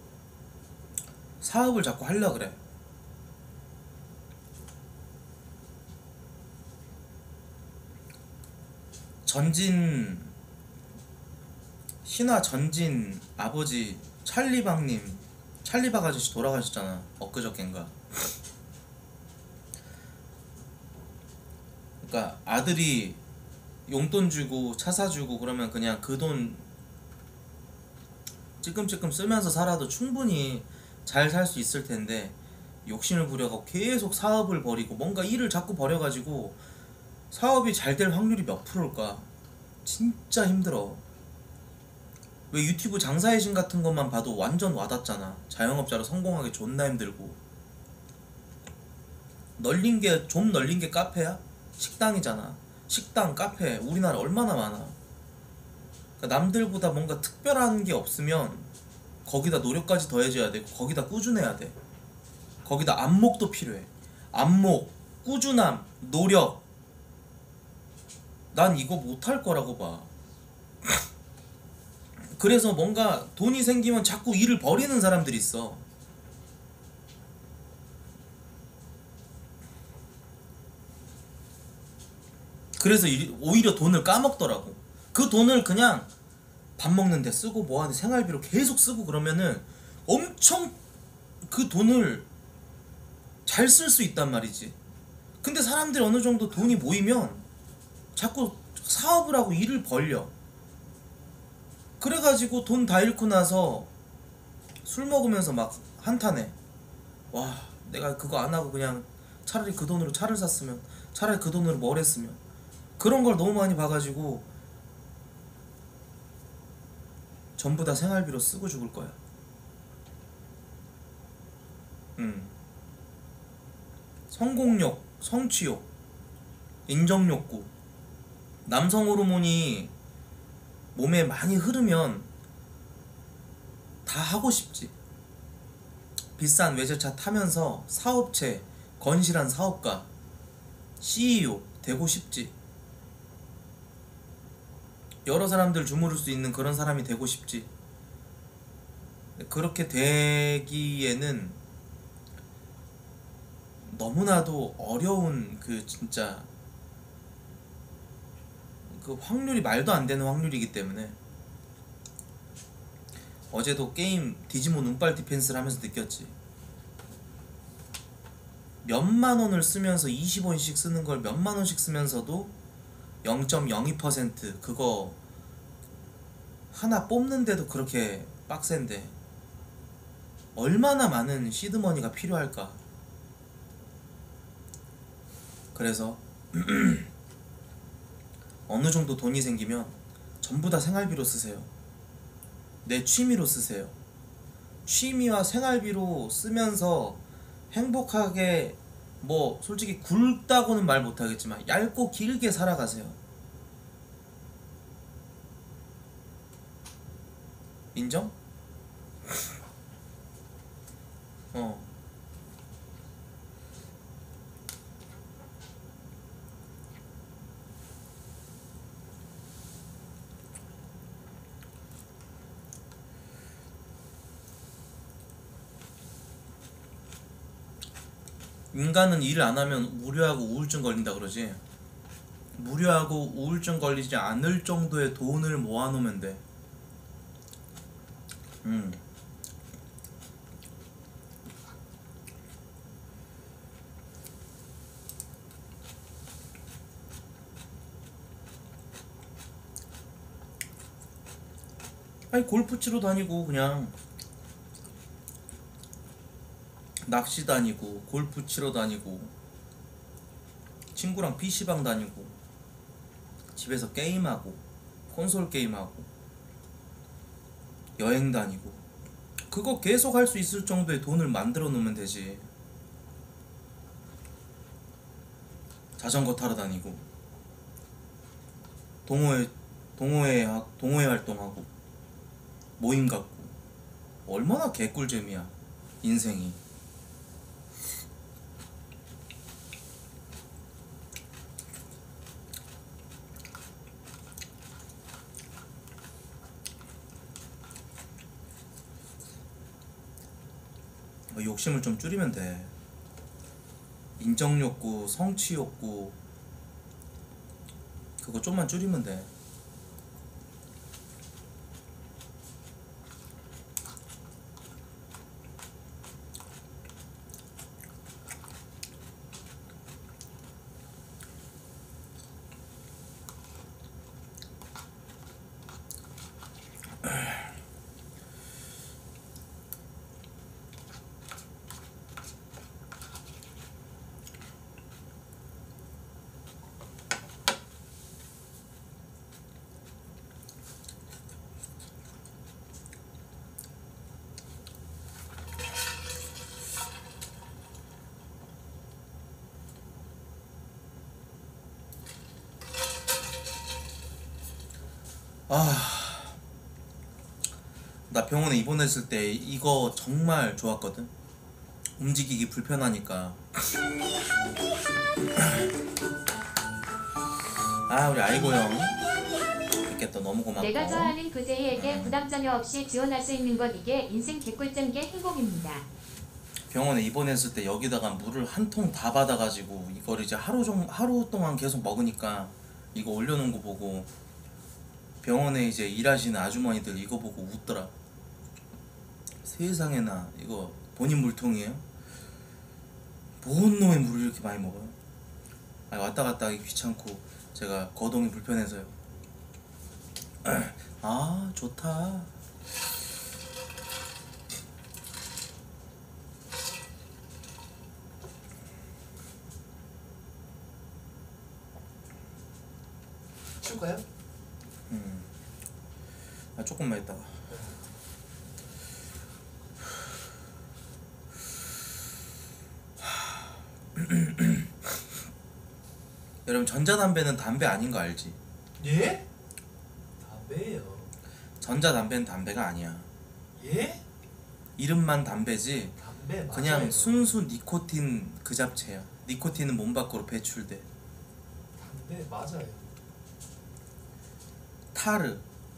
사업을 자꾸 하려 그래. 전진 신화 전진 아버지 찰리박님, 찰리박 아저씨 돌아가셨잖아. 엊그저껜가. 그러니까 아들이 용돈 주고 차 사주고 그러면 그냥 그 돈 찔끔찔끔 쓰면서 살아도 충분히 잘 살 수 있을 텐데 욕심을 부려가지고 계속 사업을 벌이고 뭔가 일을 자꾸 벌여가지고 사업이 잘 될 확률이 몇 프로일까? 진짜 힘들어. 왜 유튜브 장사의 신 같은 것만 봐도 완전 와닿잖아. 자영업자로 성공하기 존나 힘들고. 널린 게, 좀 널린 게 카페야? 식당이잖아. 식당, 카페, 우리나라 얼마나 많아. 그러니까 남들보다 뭔가 특별한 게 없으면 거기다 노력까지 더해줘야 되고 거기다 꾸준해야 돼. 거기다 안목도 필요해. 안목, 꾸준함, 노력. 난 이거 못할 거라고 봐. 그래서 뭔가 돈이 생기면 자꾸 일을 버리는 사람들이 있어. 그래서 오히려 돈을 까먹더라고. 그 돈을 그냥 밥 먹는데 쓰고 뭐하는 생활비로 계속 쓰고 그러면은 엄청 그 돈을 잘 쓸 수 있단 말이지. 근데 사람들이 어느 정도 돈이 모이면 자꾸 사업을 하고 일을 벌려. 그래가지고 돈 다 잃고 나서 술 먹으면서 막 한탄해. 와, 내가 그거 안 하고 그냥 차라리 그 돈으로 차를 샀으면, 차라리 그 돈으로 뭘 했으면. 그런 걸 너무 많이 봐가지고 전부 다 생활비로 쓰고 죽을 거야. 음. 성공욕, 성취욕, 인정욕구. 남성 호르몬이 몸에 많이 흐르면 다 하고 싶지. 비싼 외제차 타면서 사업체, 건실한 사업가, 씨이오 되고 싶지. 여러 사람들 주무를 수 있는 그런 사람이 되고 싶지. 그렇게 되기에는 너무나도 어려운 그 진짜 그 확률이 말도 안 되는 확률이기 때문에 어제도 게임 디지몬 운빨 디펜스를 하면서 느꼈지. 몇만 원을 쓰면서 이십 원씩 쓰는 걸 몇만 원씩 쓰면서도 영 점 영이 퍼센트 그거 하나 뽑는데도 그렇게 빡센데 얼마나 많은 시드머니가 필요할까. 그래서 어느 정도 돈이 생기면 전부 다 생활비로 쓰세요. 내 취미로 쓰세요. 취미와 생활비로 쓰면서 행복하게, 뭐 솔직히 굵다고는 말 못하겠지만 얇고 길게 살아가세요. 인정? 어. 인간은 일을 안 하면 무료하고 우울증 걸린다 그러지. 무료하고 우울증 걸리지 않을 정도의 돈을 모아놓으면 돼. 음. 아니 골프 치러 다니고 그냥 낚시 다니고 골프 치러 다니고 친구랑 피시방 다니고 집에서 게임하고 콘솔 게임하고 여행 다니고 그거 계속 할 수 있을 정도의 돈을 만들어 놓으면 되지. 자전거 타러 다니고 동호회 동호회 동호회 활동하고 모임 갖고 얼마나 개꿀잼이야 인생이. 욕심을 좀 줄이면 돼. 인정욕구, 성취욕구 그거 좀만 줄이면 돼. 아, 나 병원에 입원했을 때 이거 정말 좋았거든. 움직이기 불편하니까. 아, 우리 아이고 형 이렇게 또 너무 고맙고. 내가 좋아하는 그제이에게 부담 전혀 없이 지원할 수 있는 것, 이게 인생 개꿀잼 게 행복입니다. 병원에 입원했을 때 여기다가 물을 한 통 다 받아가지고 이걸 이제 하루 종 하루 동안 계속 먹으니까 이거 올려놓은 거 보고 병원에 이제 일하시는 아주머니들 이거 보고 웃더라. 세상에나 이거 본인 물통이에요? 뭔 놈의 물을 이렇게 많이 먹어요? 아니, 왔다 갔다 하기 귀찮고 제가 거동이 불편해서요. 아, 좋다. 치울까요? 음. 아, 조금만 있다가. 여러분, 전자담배는 담배 아닌 거 알지? 예? 담배예요. 전자담배는 담배가 아니야. 예? 이름만 담배지 담배 맞아요. 그냥 순수 니코틴 그 잡채야. 니코틴은 몸 밖으로 배출돼. 담배 맞아요. 타르.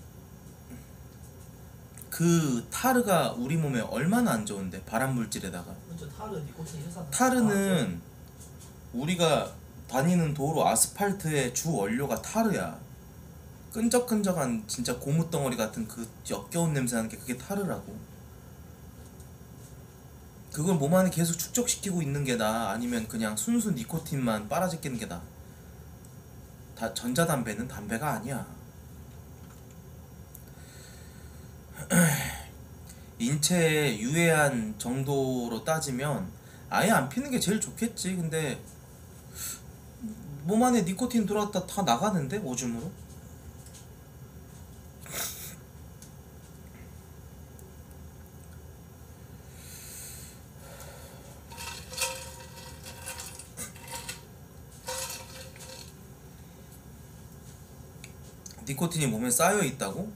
그 타르가 우리 몸에 얼마나 안 좋은데, 발암 물질에다가. 그렇죠. 타르 니코틴 회사. 타르는 우리가 다니는 도로 아스팔트의 주 원료가 타르야. 끈적끈적한 진짜 고무덩어리 같은 그 역겨운 냄새 나는 게 그게 타르라고. 그걸 몸 안에 계속 축적시키고 있는 게 나아, 아니면 그냥 순수 니코틴만 빨아제끼는 게 나아. 다 전자담배는 담배가 아니야. 인체에 유해한 정도로 따지면 아예 안 피는 게 제일 좋겠지. 근데 몸 안에 니코틴 들어왔다 다 나가는데, 오줌으로? 니코틴이 몸에 쌓여 있다고?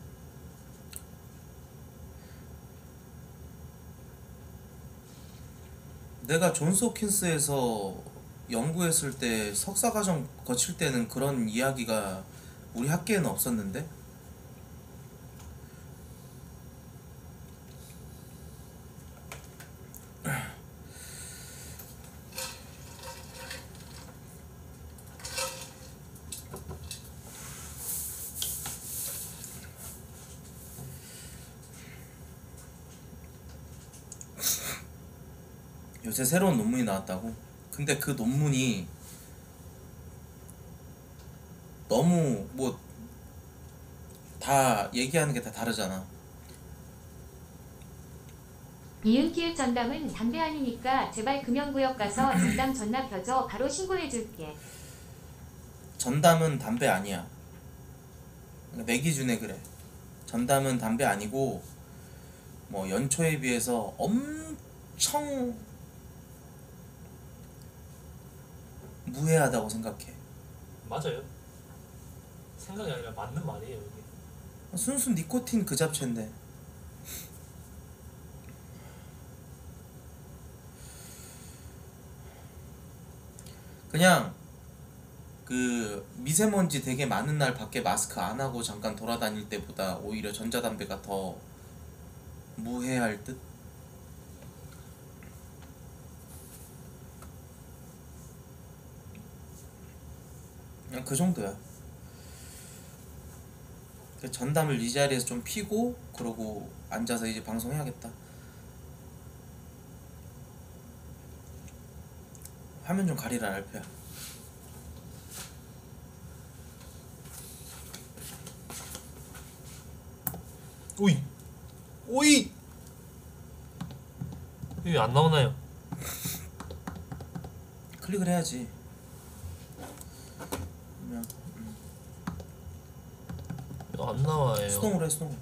내가 존스 홉킨스에서 연구했을 때 석사과정 거칠 때는 그런 이야기가 우리 학계에는 없었는데? 요새 새로운 논문이 나왔다고? 근데 그 논문이 너무 뭐 다 얘기하는 게 다 다르잖아. 이은키의 전담은 담배 아니니까 제발 금연구역 가서 전담 전납 펴줘. 바로 신고해줄게. 전담은 담배 아니야. 그러니까 내 기준에 그래. 전담은 담배 아니고 뭐 연초에 비해서 엄청 무해하다고 생각해. 맞아요. 생각이 아니라 맞는 말이에요. 이게. 순수 니코틴 그 잡채인데. 그냥 그 미세먼지 되게 많은 날 밖에 마스크 안 하고 잠깐 돌아다닐 때보다 오히려 전자담배가 더 무해할 듯? 그냥 그 정도야. 그 전담을 이 자리에서 좀 피고 그러고 앉아서 이제 방송해야겠다. 화면 좀 가리라, 알프야. 오이 오이 이게 안 나오나요? 클릭을 해야지. 그러면 이거 안 나와요. 수동으로 해, 수동으로.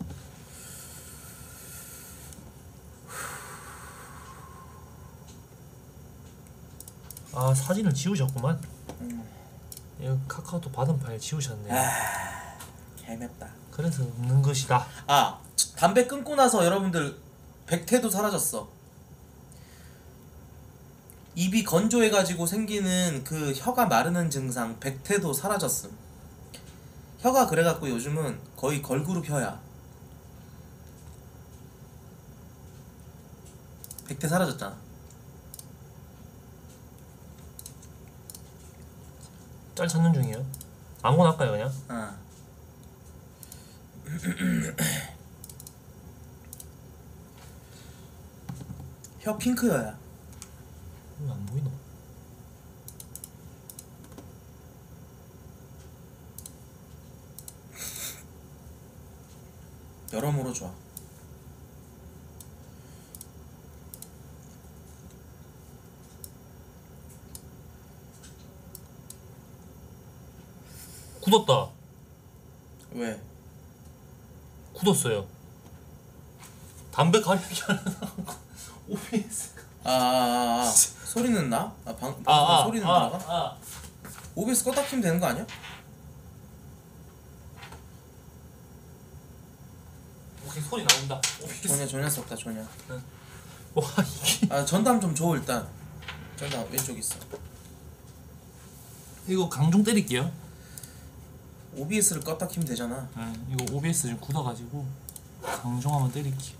아, 사진을 지우셨구만. 음. 이거 카카오톡 받은 파일 지우셨네. 아, 개맵다. 그래서 없는 것이다. 아, 담배 끊고 나서 여러분들 백태도 사라졌어. 입이 건조해가지고 생기는 그 혀가 마르는 증상 백태도 사라졌음. 혀가 그래갖고 요즘은 거의 걸그룹 혀야. 백태 사라졌잖아. 짤 찾는 중이에요. 아무거나 할까요 그냥? 어. 혀 핑크여야. 왜 안 보이노? 여러모로 좋아. 굳었다. 왜? 굳었어요. 담배 가리기 하는 오비에스. 아, 아, 아, 아. 소리는 나? 아, 방, 방 아, 아, 소리는 아, 들어가? 아. 오비에스 껐다 키면 되는 거 아니야? 오케이 소리 나온다. 오비에스. 전혀 전혀 썼다 전혀. 와 이게 아, 전담 좀 줘 일단. 전담 왼쪽 있어. 이거 강중 때릴게요. 오비에스를 껐다 키면 되잖아. 네, 이거 오비에스 지금 굳어가지고 강중 한번 때릴게요.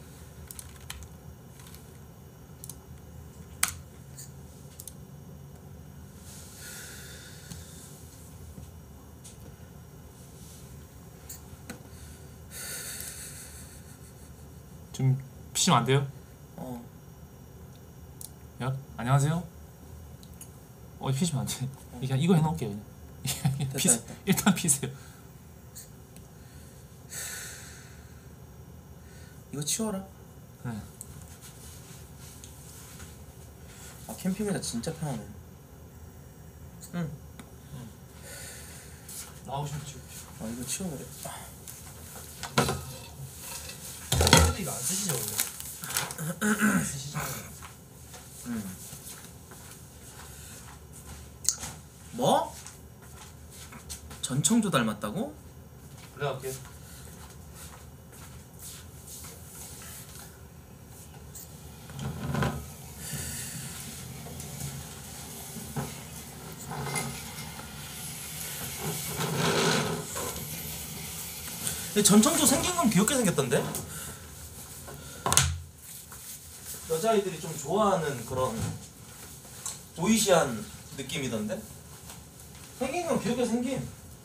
지금 피시면 안 돼요? 어. 야, 안녕하세요. 어, 피시면 안 돼. 그냥 이거 해놓을게요. 그냥. 됐다, 피세, 됐다. 일단 피세요. 이거 치워라. 네. 아, 캠핑이라 진짜 편하네. 응. 나오시면 지금. 아, 이거 치워버려. 근데 이거 안 쓰시죠 원래? 안 쓰시죠? 응. 뭐? 전청조 닮았다고? 그래 갈게요. 근데 전청조 생긴 건 귀엽게 생겼던데? 여자아이들이 좀 좋아하는 그런 보이시한 느낌이던데? 생긴 건 귀엽게 생김.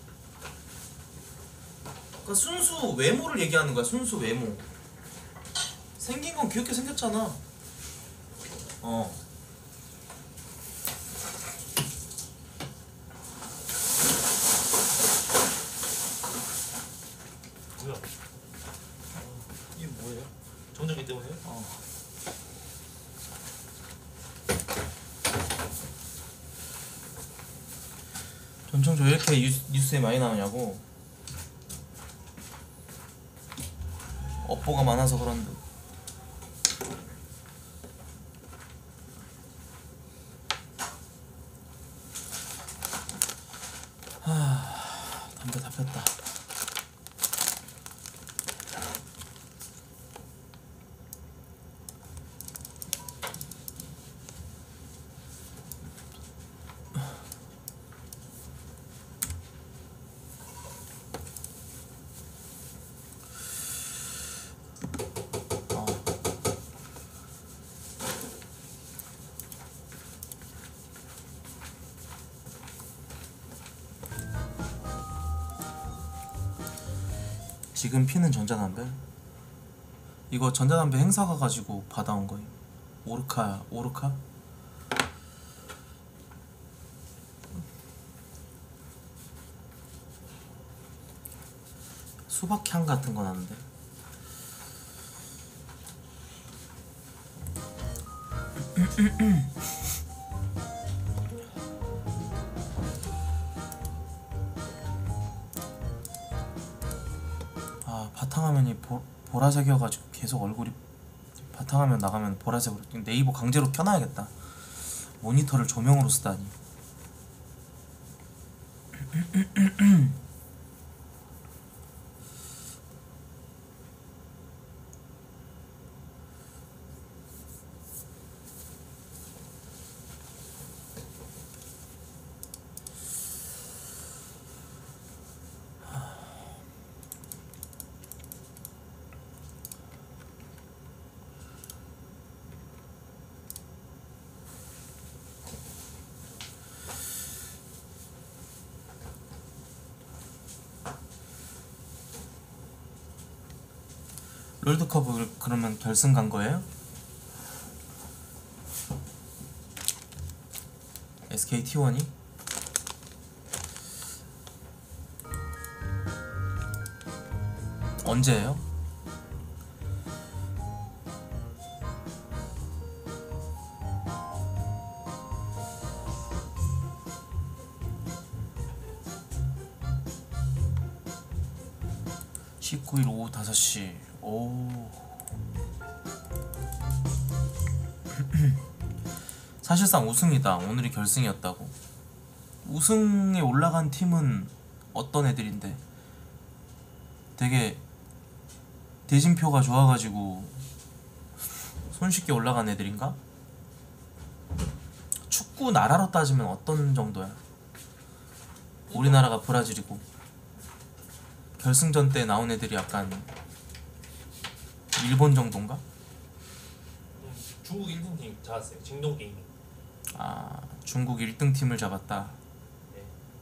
그러니까 순수 외모를 얘기하는 거야. 순수 외모. 생긴 건 귀엽게 생겼잖아. 어. 뭐야? 이게 뭐예요? 정전기 때문에요? 어. 전청조 왜 이렇게 뉴스, 뉴스에 많이 나오냐고. 업보가 많아서 그런 듯. 하, 담배 다 폈다. 어. 지금 피는 전자담배? 이거 전자담배 행사 가가지고 받아온 거임. 오르카, 오르카? 수박향 같은 거 나는데. 아, 바탕화면이 보, 보라색이어가지고 계속 얼굴이 바탕화면 나가면 보라색으로. 네이버 강제로 켜놔야겠다. 모니터를 조명으로 쓰다니. 롤드컵을 그러면 결승 간 거예요? 에스케이 티원이? 언제예요? 십구 일 오후 다섯 시. 오. 사실상 우승이다. 오늘이 결승이었다고. 우승에 올라간 팀은 어떤 애들인데? 되게 대진표가 좋아가지고 손쉽게 올라간 애들인가? 축구 나라로 따지면 어떤 정도야? 우리나라가 브라질이고 결승전 때 나온 애들이 약간 일본 정도인가? 음, 중국 일 등 팀 잡았어요. 징동 게이밍. 아, 중국 일 등 팀을 잡았다. 네.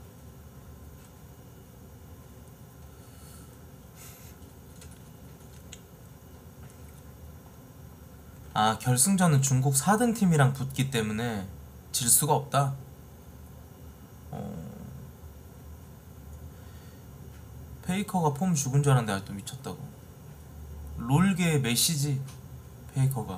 아, 결승전은 중국 사 등 팀이랑 붙기 때문에 질 수가 없다. 어... 페이커가 폼 죽은 줄 알았는데 아직도 미쳤다고. 롤계 메시지 페이커가.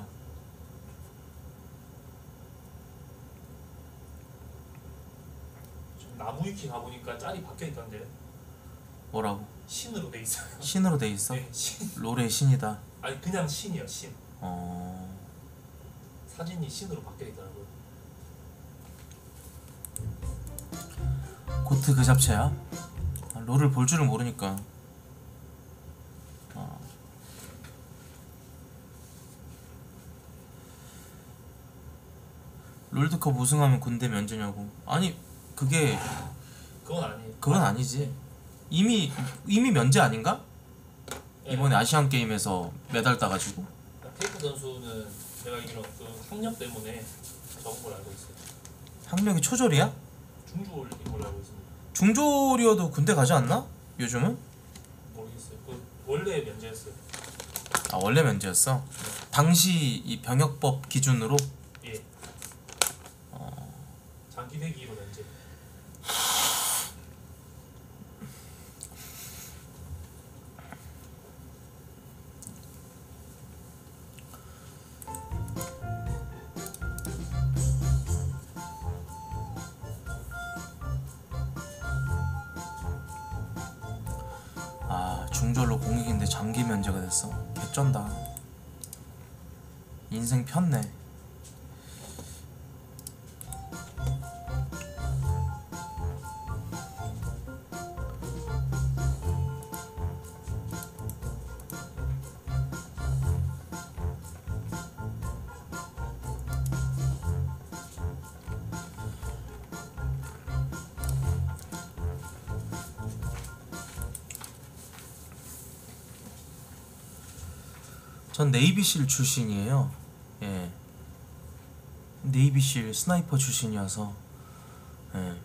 지금 나무 위키 가보니까 짤이 박혀있던데 뭐라고? 신으로 돼 있어요. 신으로 돼 있어? 네, 신. 롤의 신이다. 아니 그냥 신이요, 신. 어... 사진이 신으로 박혀있더라고요. 고트 그 잡채야? 아, 롤을 볼 줄을 모르니까. 어. 롤드컵 우승하면 군대 면제냐고. 아니 그게 그건 아니에요. 그건 아니지. 이미 이미 면제 아닌가? 네. 이번에 아시안 게임에서 메달 따가지고. 페이커 선수는 제가 알기로 그 학력 때문에 적은 걸 알고 있어요. 학력이 초졸이야? 중졸인 걸로 알고 있습니다. 중졸이어도 군대 가지 않나? 요즘은? 모르겠어요. 그 원래 면제였어요. 아 원래 면제였어? 당시 이 병역법 기준으로? 예. 어... 장기 대기로 면제. 아 중졸로 공익인데 장기 면제가 됐어? 개쩐다. 인생 편네. 전 네이비실 출신이에요. 예. 네이비실 스나이퍼 출신이어서. 예.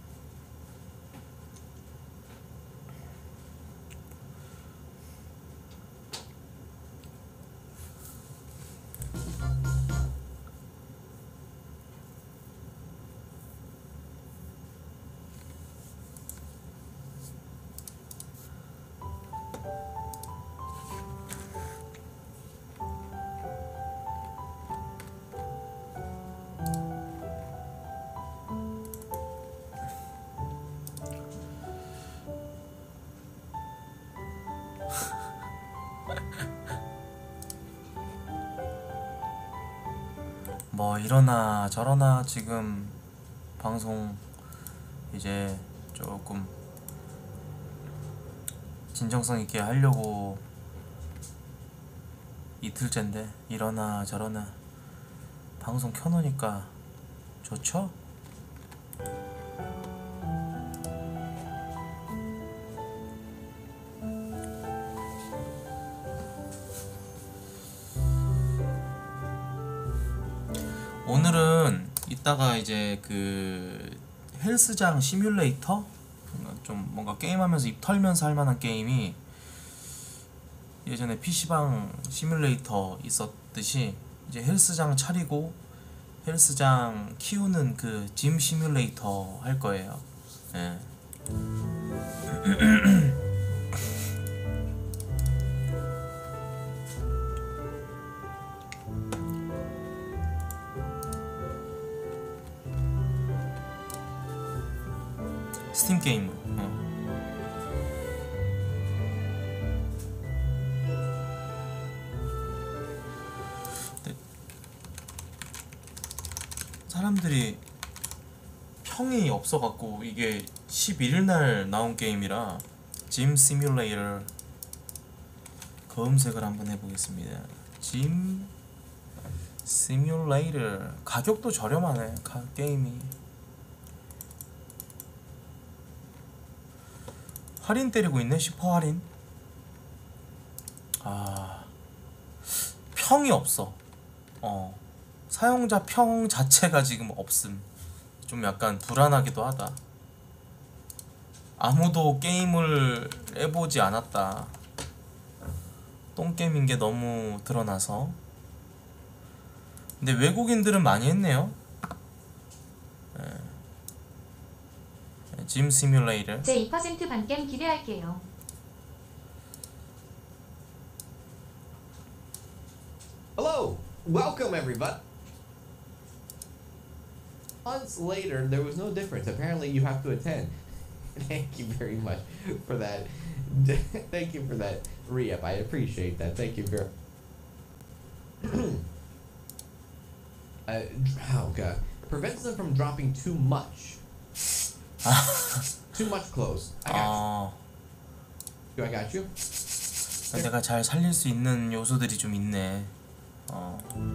뭐 이러나 저러나 지금 방송 이제 조금 진정성 있게 하려고 이틀째인데 이러나 저러나 방송 켜놓으니까 좋죠? 오늘은 이따가 이제 그 헬스장 시뮬레이터 좀 뭔가 게임하면서 입 털면서 할 만한 게임이 예전에 피시방 시뮬레이터 있었듯이 이제 헬스장 차리고 헬스장 키우는 그 짐 시뮬레이터 할 거예요. 예. 스팀 게임으로. 어. 근데 사람들이 평이 없어갖고 이게 십일 일 날 나온 게임이라 짐 시뮬레이터 검색을 한번 해보겠습니다. 짐 시뮬레이터 가격도 저렴하네. 가, 게임이 할인 때리고 있네. 십 퍼센트 할인. 아 평이 없어. 어 사용자 평 자체가 지금 없음. 좀 약간 불안하기도 하다. 아무도 게임을 해보지 않았다. 똥게임인 게 너무 드러나서. 근데 외국인들은 많이 했네요. 짐 시뮬레이터. 제 이 퍼센트 반겜 기대할게요. Hello, welcome everybody. Months later, there was no difference. Apparently, you have to attend. Thank you very much for that. Thank you for that re-up. I appreciate that. Thank you very. uh, oh god, prevents them from dropping too much. Too much clothes. I got 아 you. I got you. 내가 잘 살릴 수 있는 요소들이 좀 있네. 어.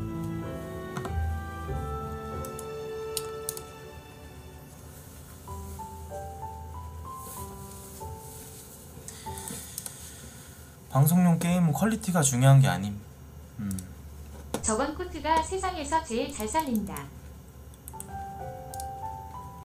방송용 게임은 퀄리티가 중요한 게 아님. 음. 저건 코트가 세상에서 제일 잘 살린다.